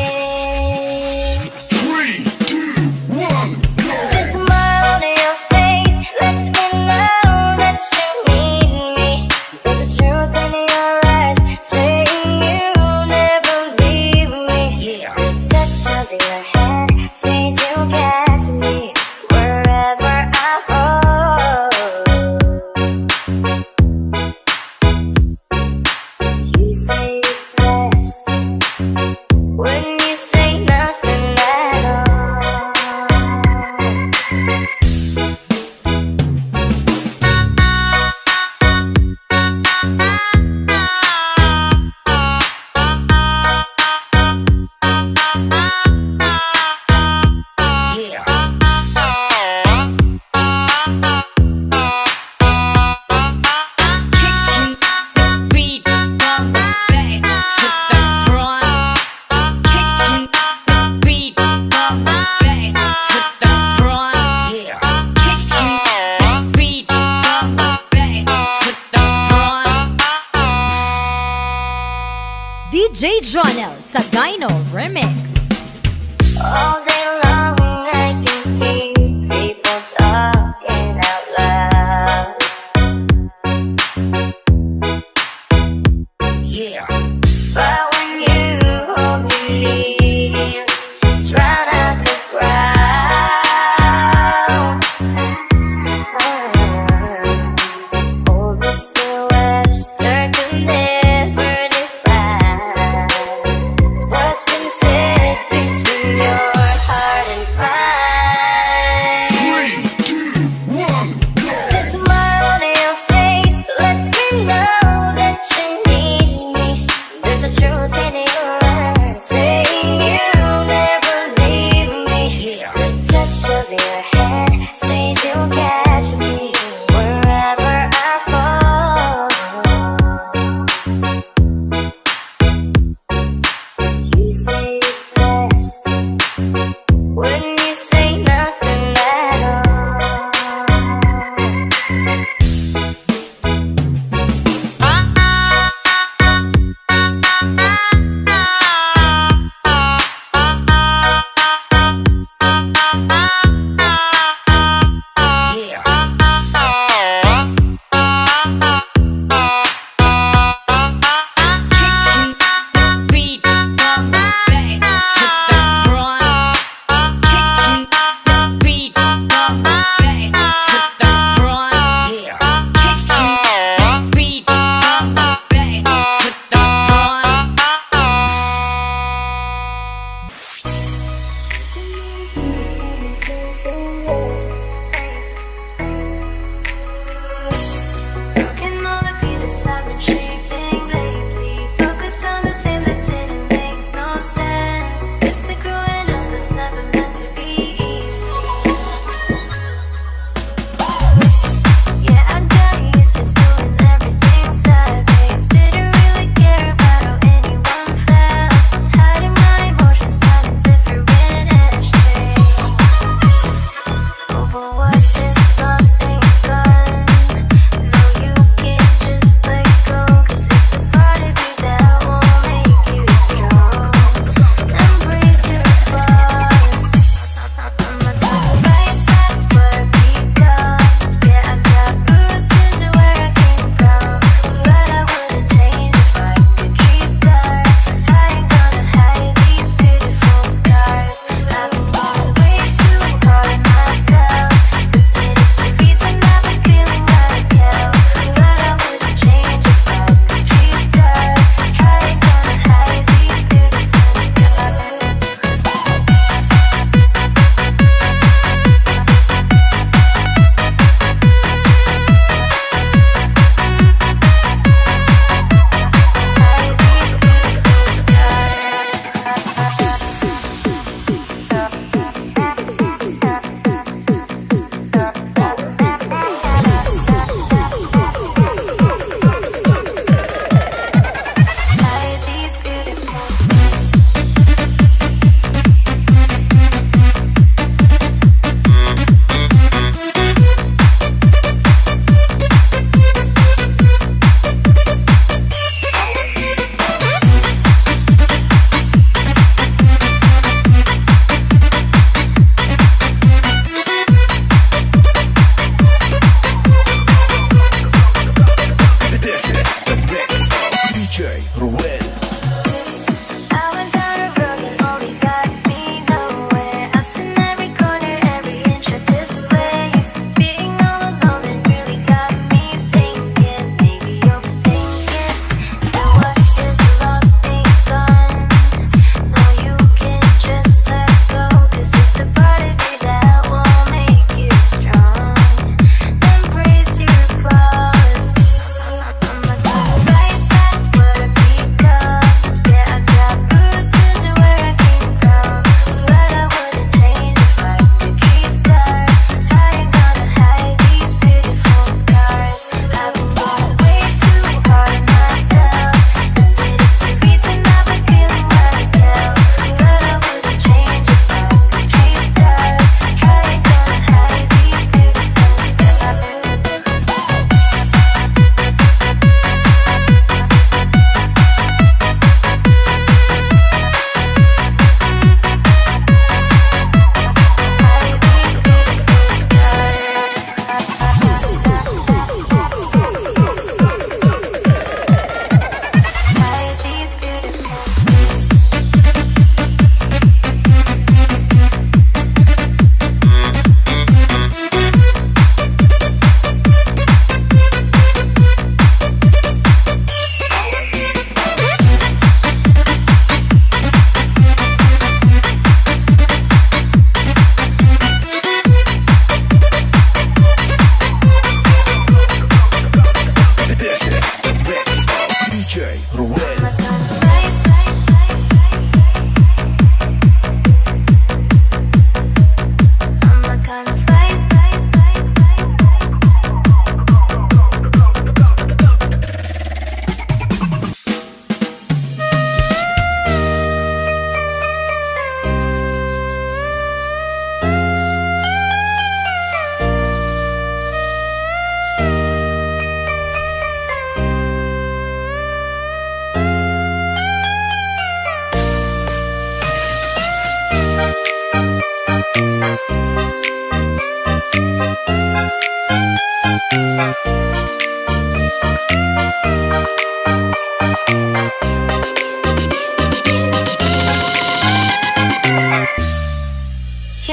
Jonel Sagayno Remix. All day long I can hear people talking out loud. Yeah. But when you hold me near, drown out the crowd. Oh, Mister Webster could never define what's been said between your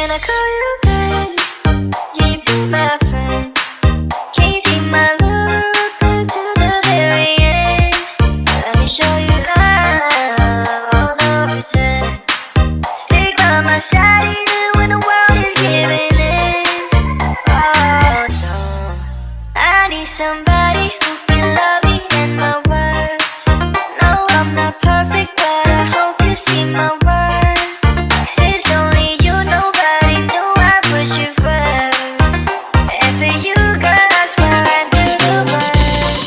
Can I call you baby? Can you be my friend? Can you be my lover up to the very end? Let me show you love, all no pretend. Stick by my side even when the world is giving in. Oh no, I need somebody who can love me and my words. No, I'm not perfect, but I hope you see my worth. Since only you, nobody knew I put you first. And for you, girl, I swear I'd do the worst.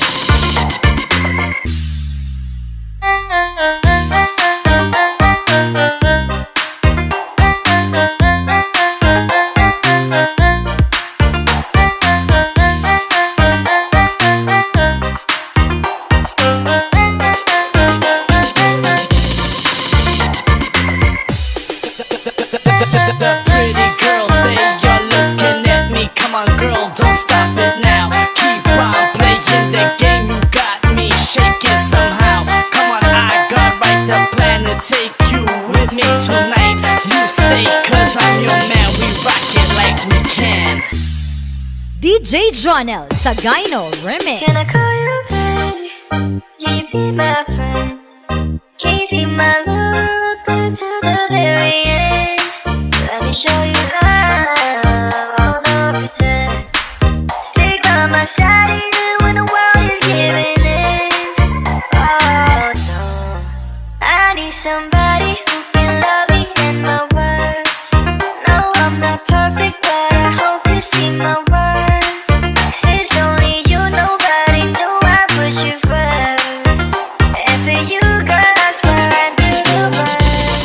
The pretty girls, they are looking at me. Come on girl, don't stop it now. Keep on playing the game, you got me shaking somehow. Come on, I got right the plan to take you with me tonight. You stay, cause I'm your man, we rock it like we can. D J Jonel Sagayno Remix. Can I call you baby? Can you be my friend? Can you be my lover up to the very end? Let me show you love, all no pretend. Stick by my side even when the world is giving in. Oh no, I need somebody who can love me and my words. No, I'm not perfect, but I hope you see my worth. Since only you, nobody knew I put you first. And for you, girl, I swear I'd do the worst.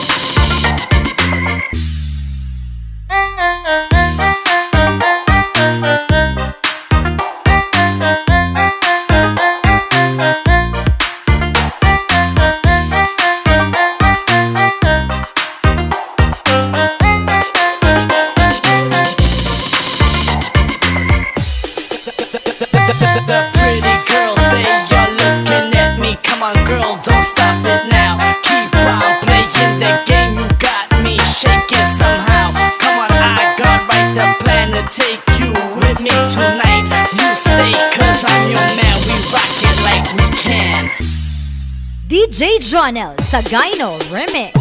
The pretty girls, they are looking at me. Come on girl, don't stop it now. Keep on playing the game, you got me shaking somehow. Come on, I got right the plan to take you with me tonight. You stay, cause I'm your man, we rock it like we can. D J Jonel Sagayno Remix.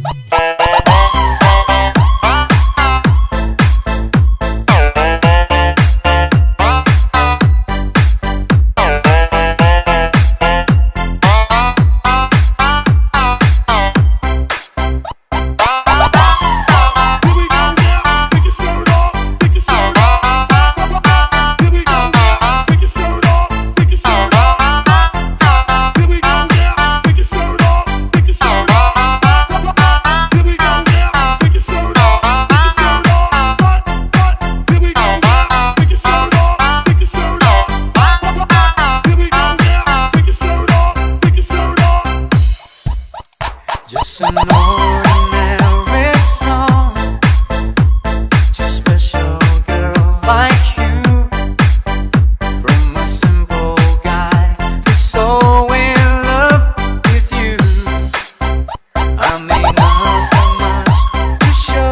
Just an ordinary song to a special girl like you. From a simple guy who's so in love with you. I may not have much to show,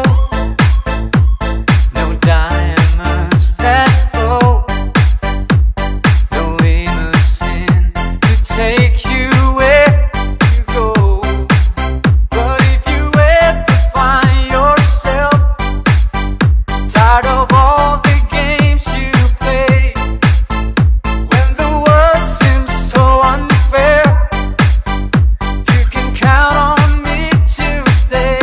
no diamonds that glow, no limousine to take you where you go. But if you ever find yourself tired of all the games you play, when the world seems so unfair, you can count on me to stay.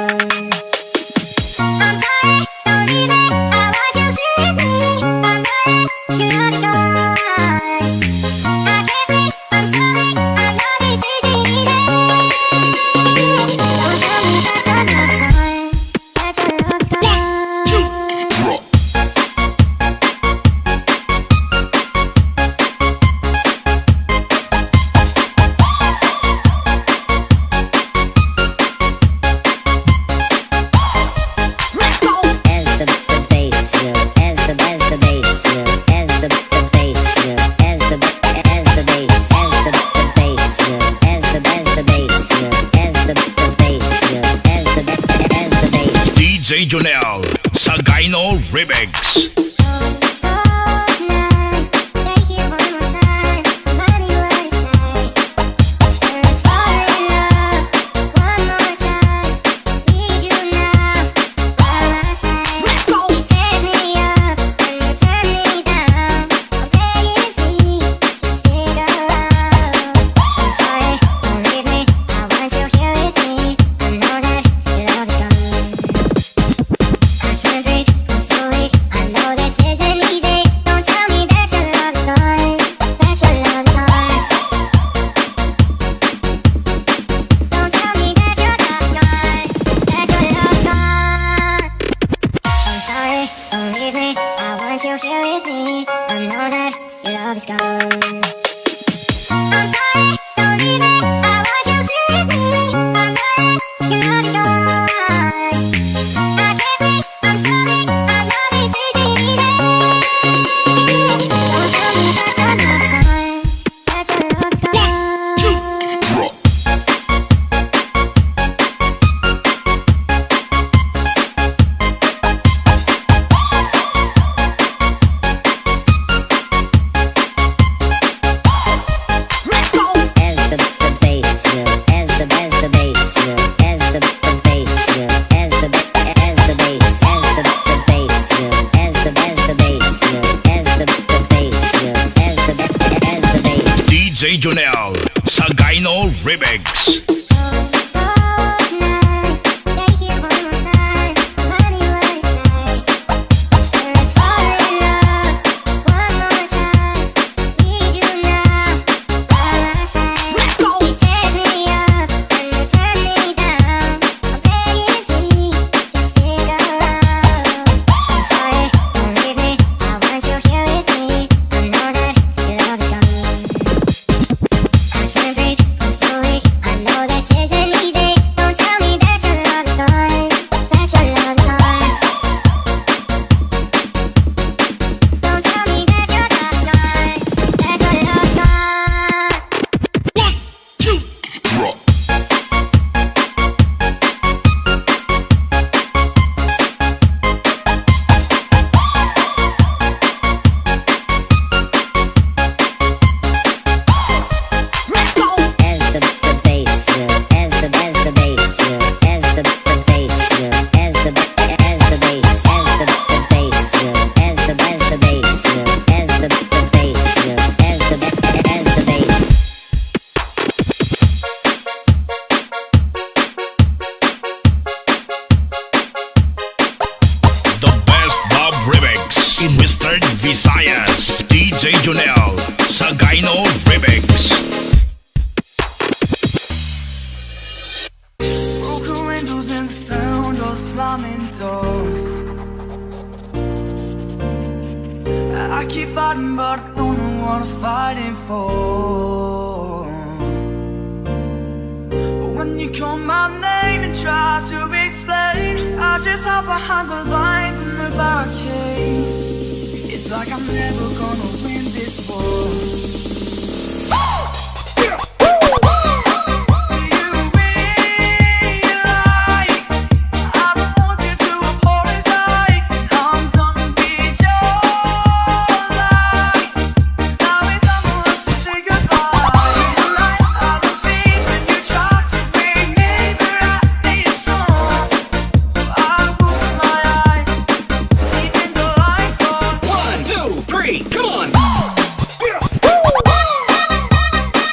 Jonel Sagaino Remix. Jonel Sagaino Remix. In Western Visayas, D J Jonel Sagaino Remix. Broken windows and the sound of slamming doors. I keep fighting but I don't know what I'm fighting for. When you call my name and try to explain, I just hide behind the lines in the barricade. It's like I'm never gonna win this war. Come on!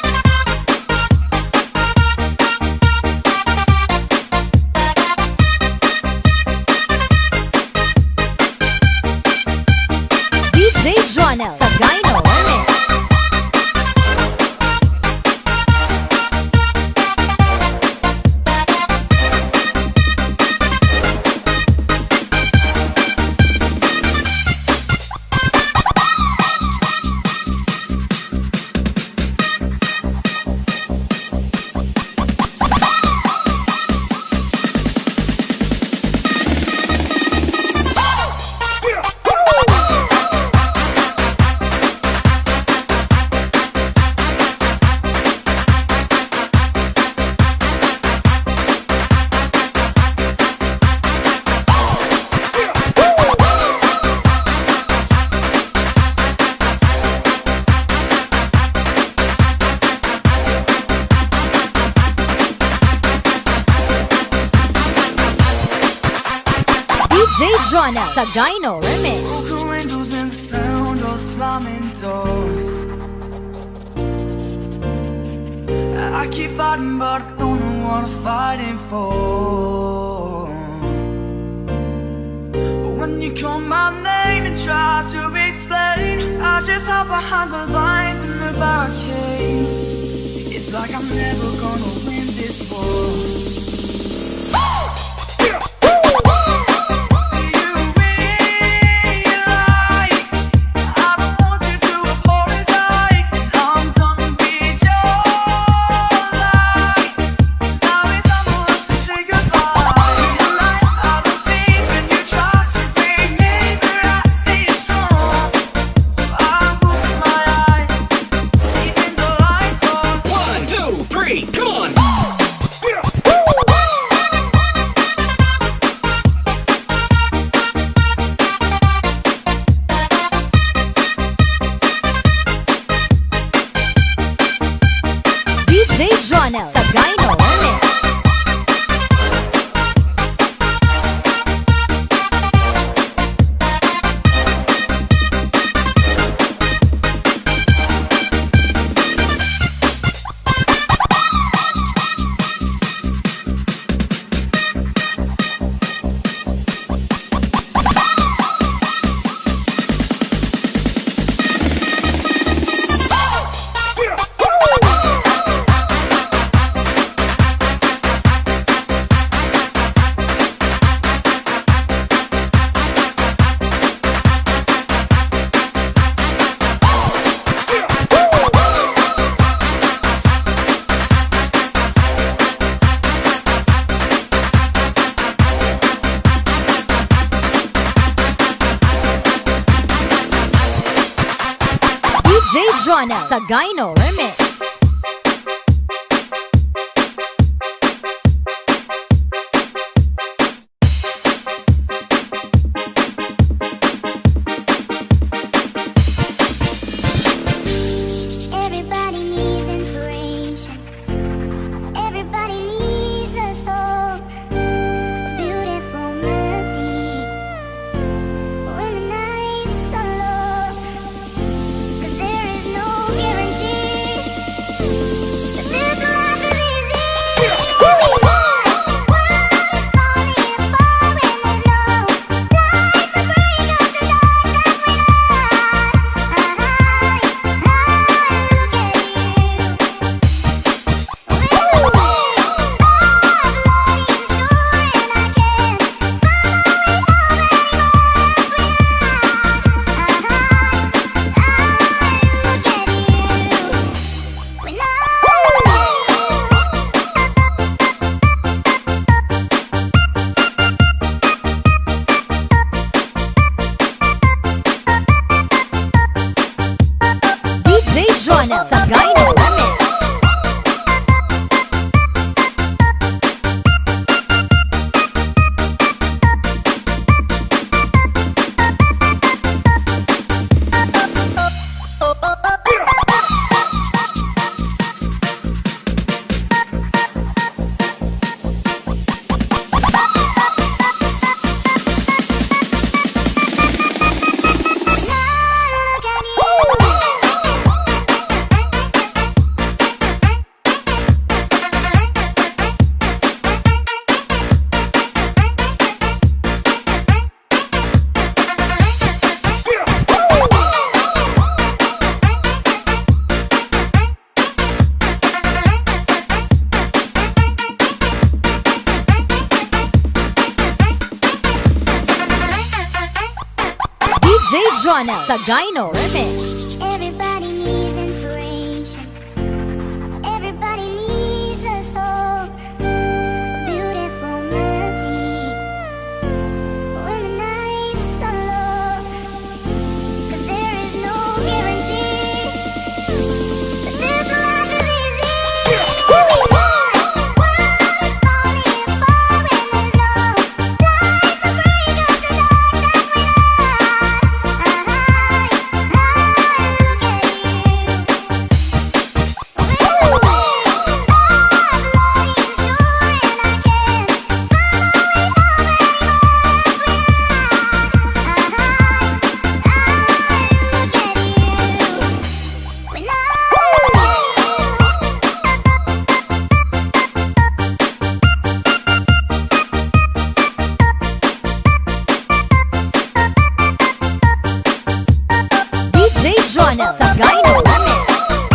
J Jonel Sagayno Remix. Broken windows and the sound of slamming doors. I keep fighting, but I don't know what I'm fighting for. But when you call my name and try to explain, I just hide behind the lines in the barricade. It's like I'm never gonna win this war. J Jonel Sagayno Remix. J Jonel Sagayno Remix. Everybody needs inspiration. Everybody needs a song, a beautiful melody. When the nights are low, 'cause there is no guarantee that this life is easy. Every night, world is falling apart when there's no light to break up the darkness we know. J Jonel Sagayno Remix. J Jonel Sagayno Remix. Everybody needs inspiration. Everybody needs a song, a beautiful melody. When the nights are low, 'cause there is no guarantee that this life is easy. Every night, world is falling apart when there's no light to break up the darkness we know. Jonel Sagayno Remix.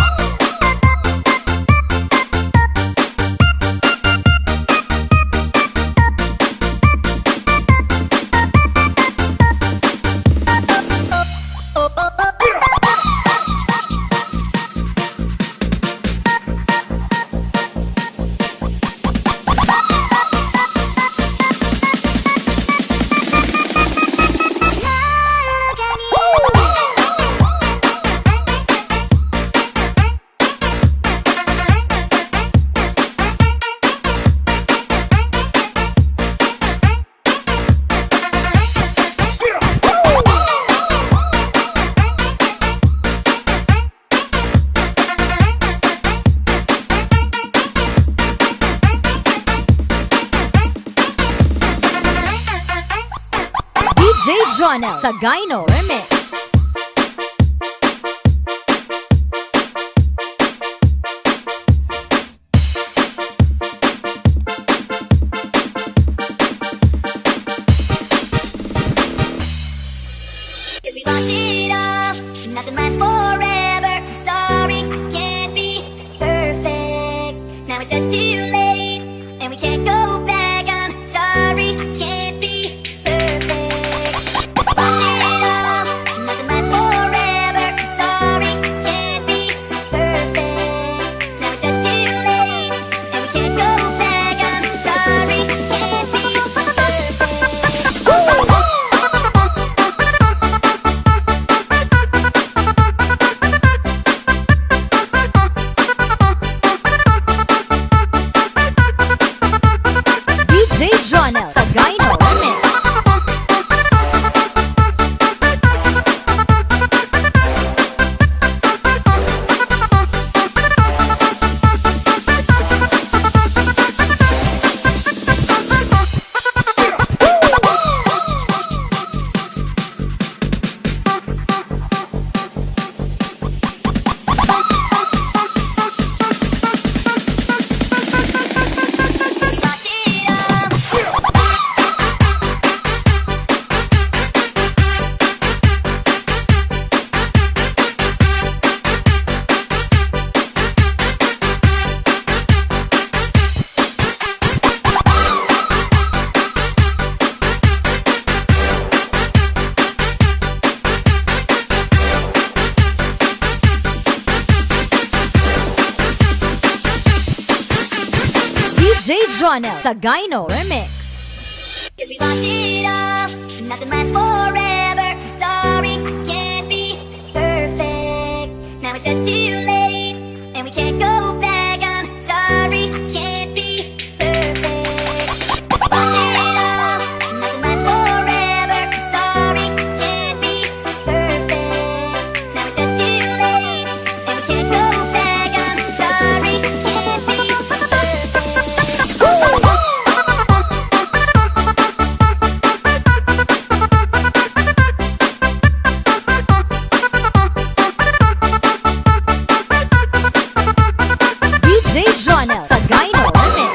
D J Jonel Sagayno Remix. Cause we lost it all, nothing lasts forever. I'm sorry, I can't be perfect. Now it's just too late, and we can't go back. I'm sorry, I can't be perfect. We lost it all, nothing lasts forever. I'm sorry, I can't be perfect. Now it's just too late, and we can't go back. I'm sorry, I can't be perfect. D J Jonel Sagayno Remix. D J Jonel Sagayno Remix. Cause we lost it all, nothing lasts forever. I'm sorry, I can't be perfect. Now it's just too late, and we can't go back. I'm sorry, I can't be perfect. We lost it all, nothing lasts forever. I'm sorry, I can't be perfect. Now it's just too late, and we can't go back. I'm sorry, I can't be perfect. D J Jonel Sagayno Remix.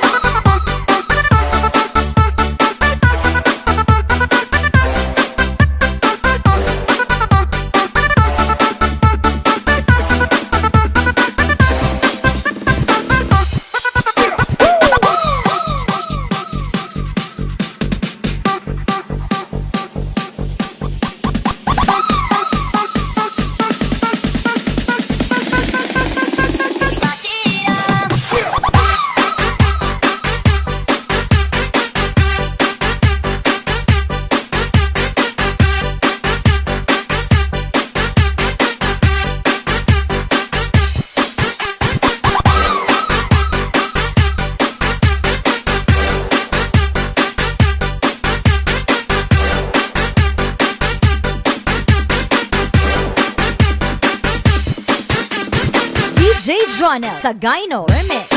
D J Jonel Sagayno Remix.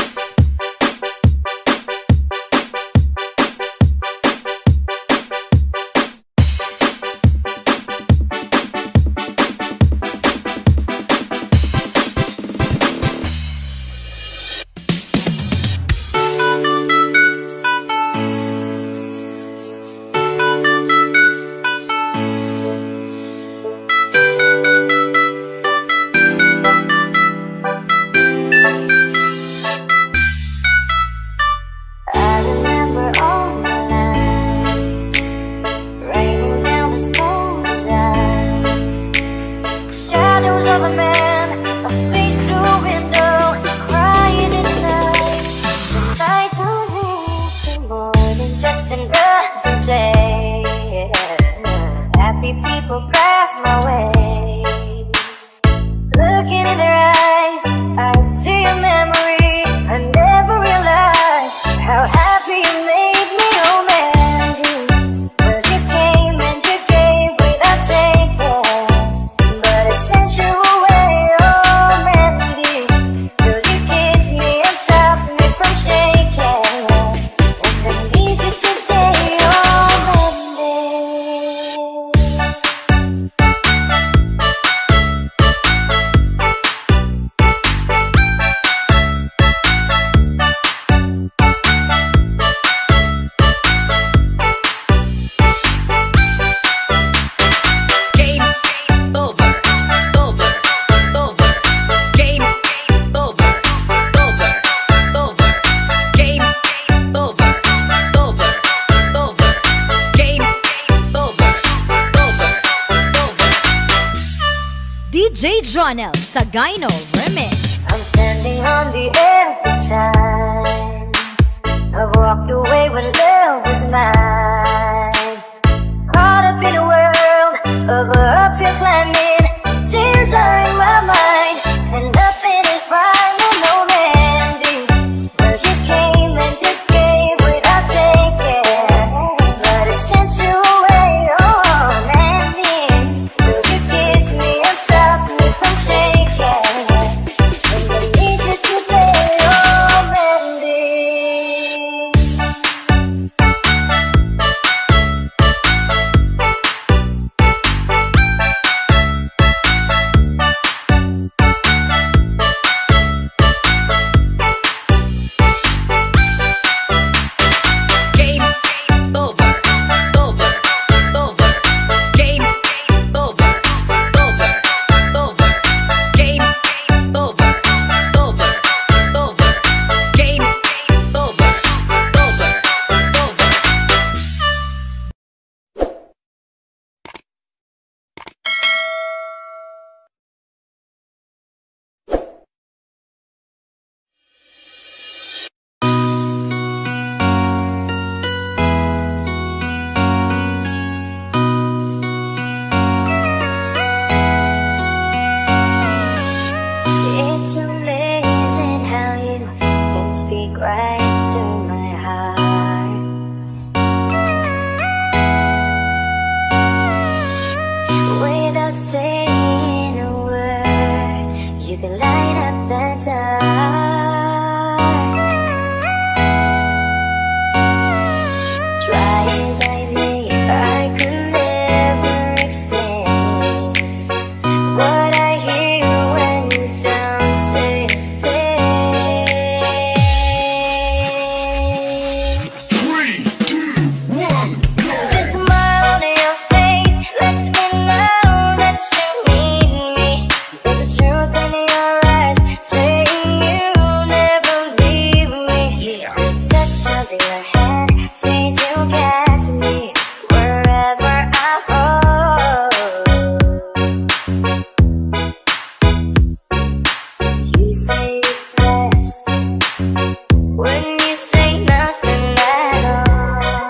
Jonel Sagayno Remix. I'm standing on the edge of time. I've walked away when love was mine. Caught up in a world of uphill climbing. Tears are in my mind, and nothing is right with no mending. Well, you came and you gave without taking, but it sent you away, oh, mending. Will you kiss me and stop me from shaking? And I need you to play, oh, mending. Game over, over, over. Game over, over, over. Game over, over, over. Game over, over, over. It's amazing how you can speak right to my heart. Without saying a word, you can light up the dark. Try as I may, I could never explain what I hear when you don't say a thing. Three, two, one, go! The smile on your face lets me know that you need me. There's a truth in your eyes saying you'll never leave me. Yeah. Touch of your hand says you'll catch me wherever I fall. You say it best when you say nothing at all.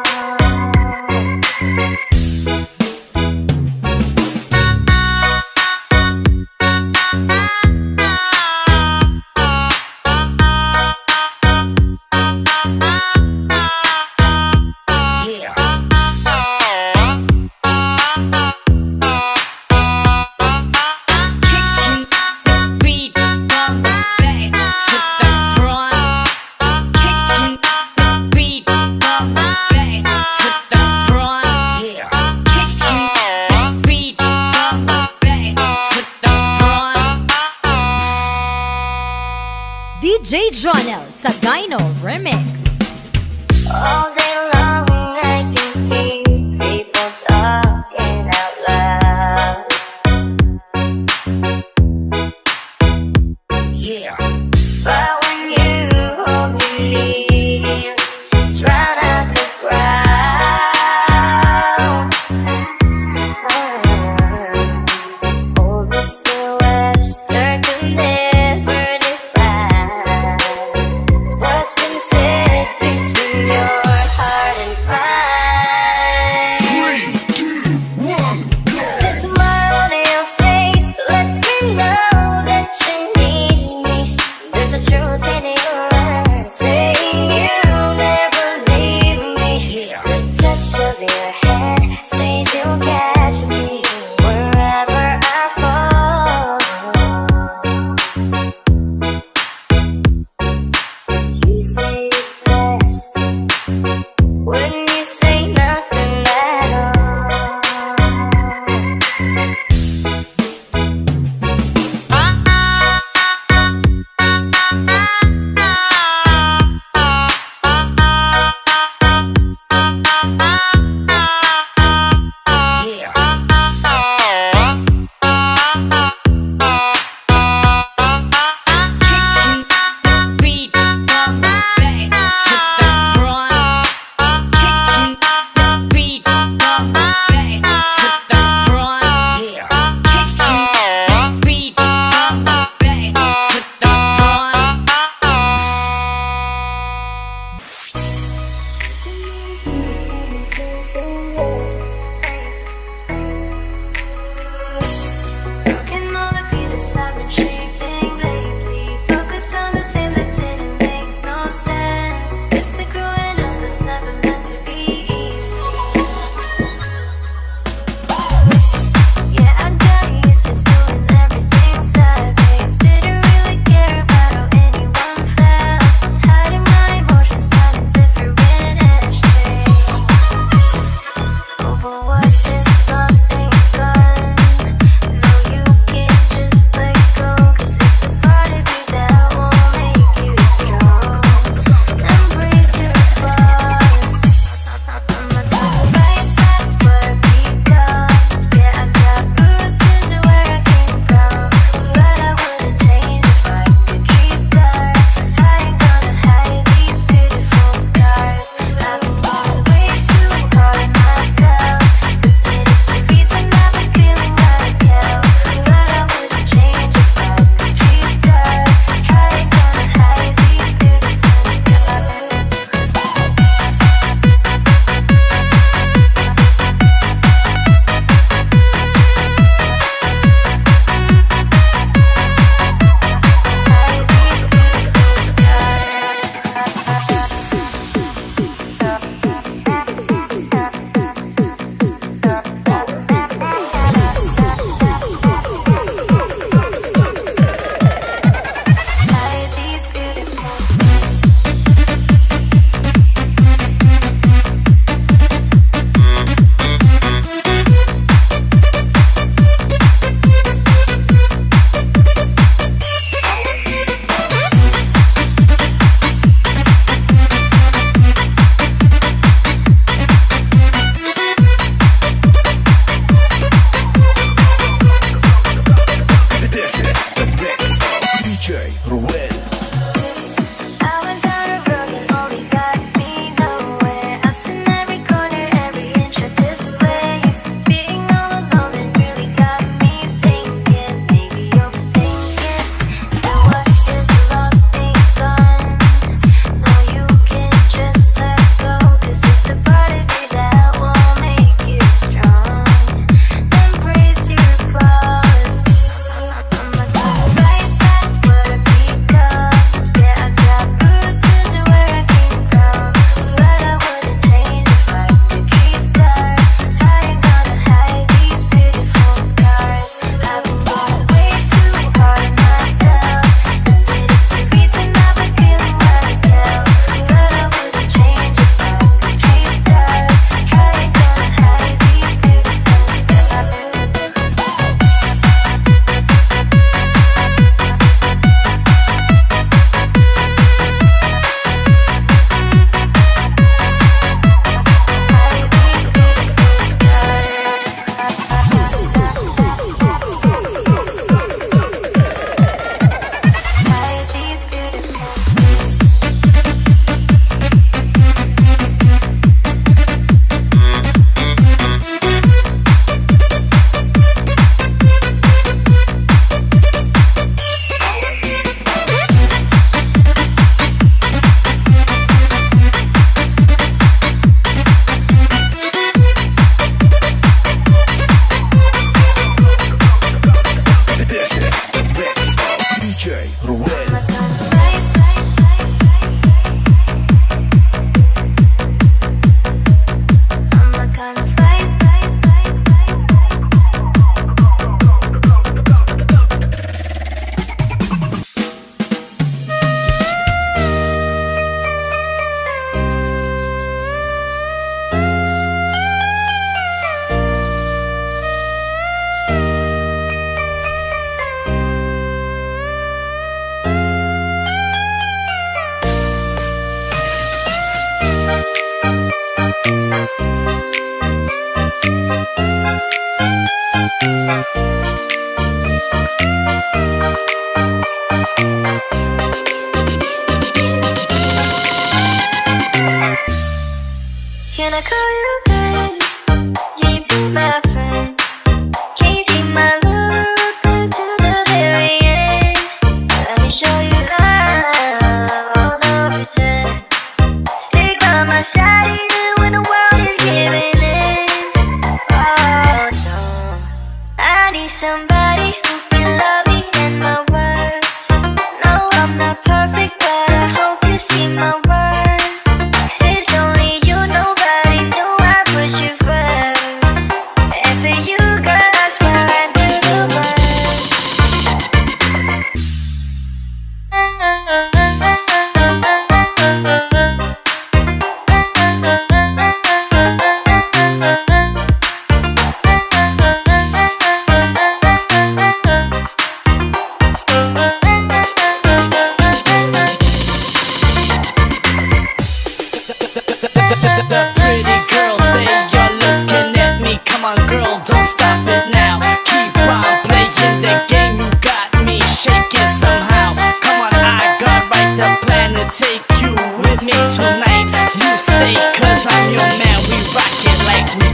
Yeah. Kicking the beat from the back to the front. Kicking the beat from the back to the front. Yeah. Kicking the beat from the back to the front. D J Jonel Sagayno Remix. All day long I can hear people talking out loud. Yeah. But when you hold me near, drown out the crowd. Old Mister Webster could never define what's been said between your heart and mine. Three, two, one, go! The smile on your face lets me know that you need me. There's a truth in your eyes saying you'll never leave me. Yeah. The touch of your hand says you'll catch me wherever I fall. You say it best when you say nothing at all.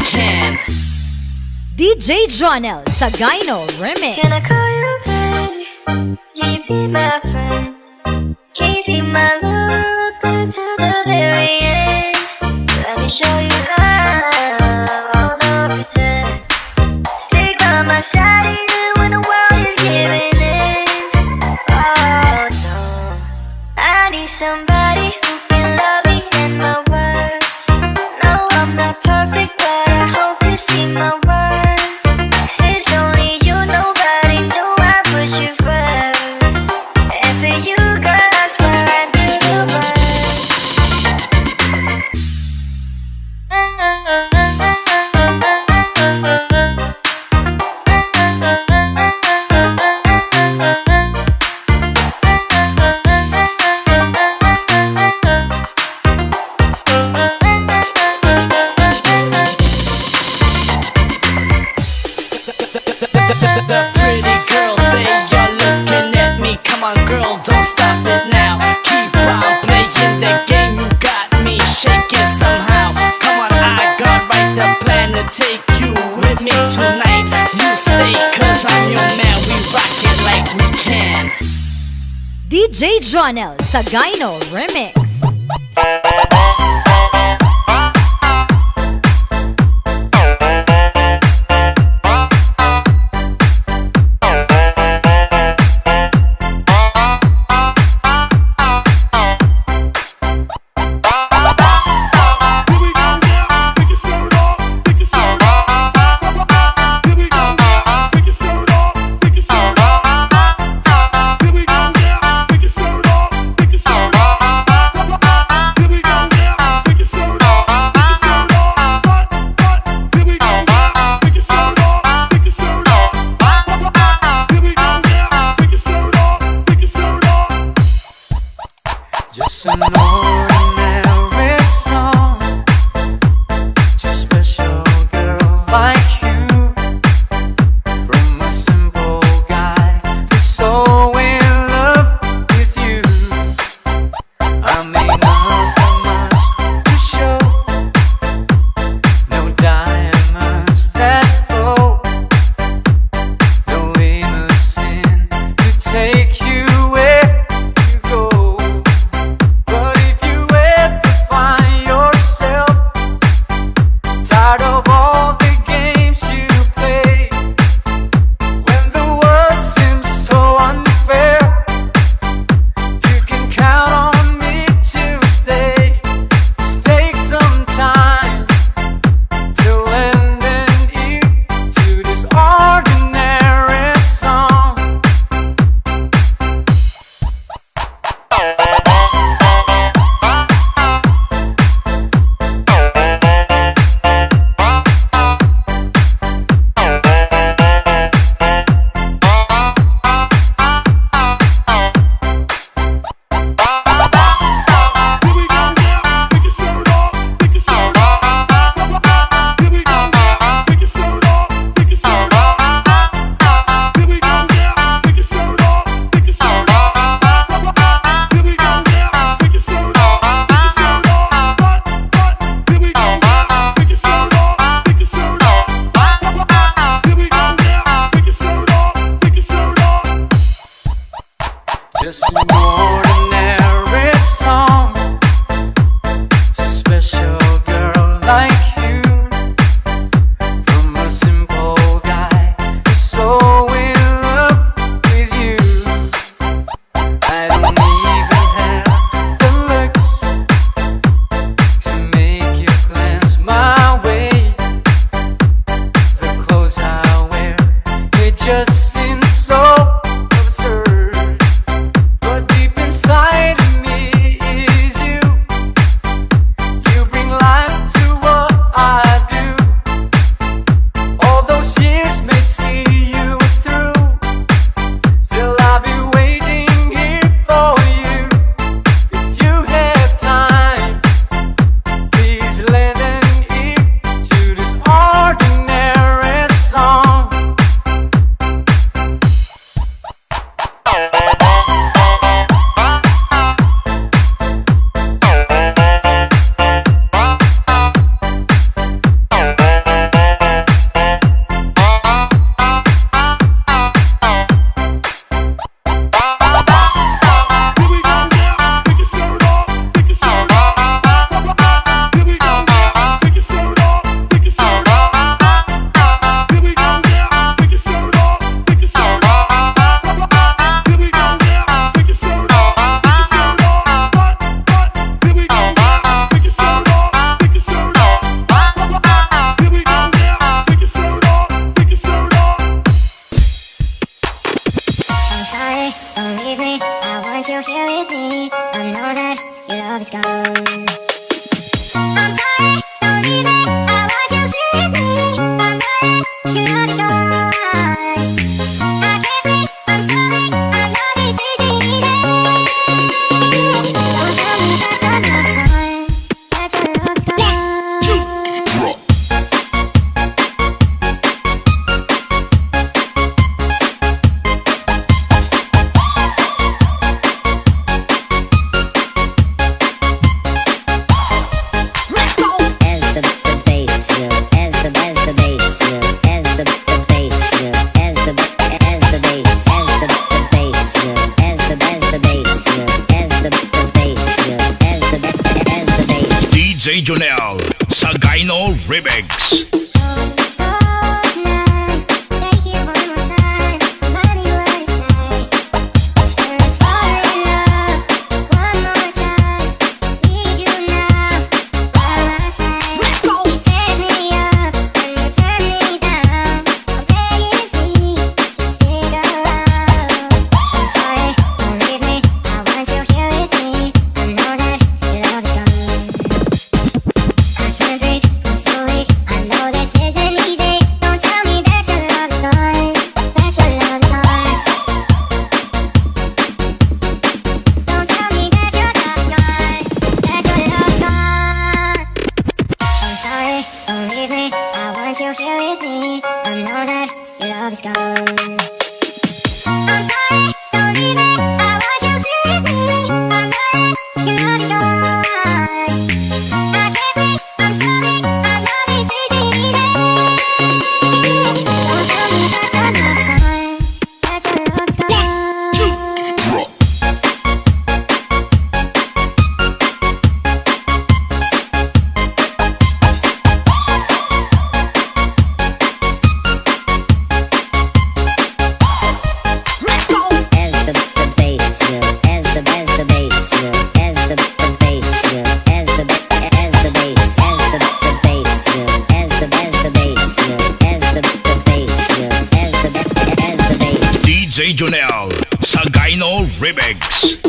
can. D J Jonel Sagayno Remix. Can I call you baby? You be my friend. Keep you my love open to the very end. Let me show you how. Oh no, pretend. Stick by my side even when the world is giving in. Oh no, I need somebody who can love me and my worth. No, I'm not perfect, but I hope you see my worth. Since only you, nobody knew I put you first. And for you, girl, I swear I do the The pretty girls, they are looking at me. Come on, girl, don't stop it now. Keep on playing the game, you got me shaking somehow. Come on, I got right the plan to take you with me tonight. You stay, cause I'm your man, we rock it like we can. D J Jonel Sagayno Remix. Here we go. Remix. D J Jonel, Sagayno Remix.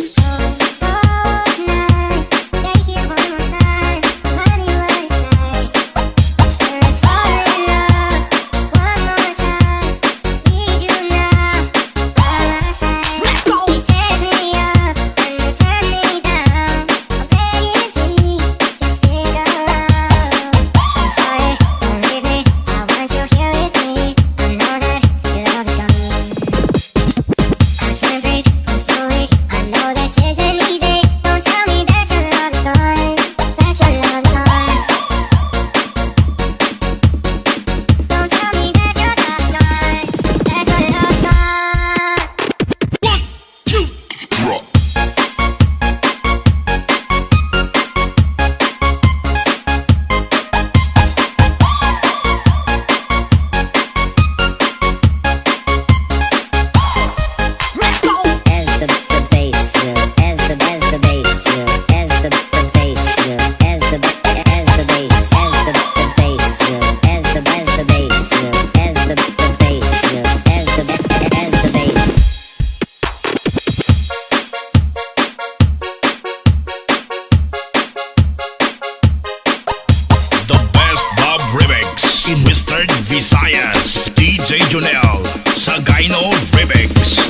Mister Visayas, D J Jonel, Sagayno Remix.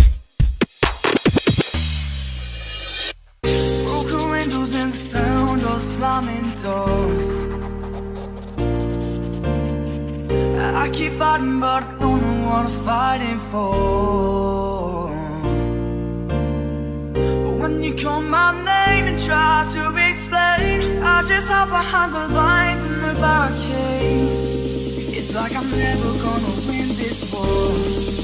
Broken windows and the sound of slamming doors. I keep fighting but I don't know what I'm fighting for. But when you call my name and try to explain, I just hide behind the lines in the barricade. It's like I'm never gonna win this war.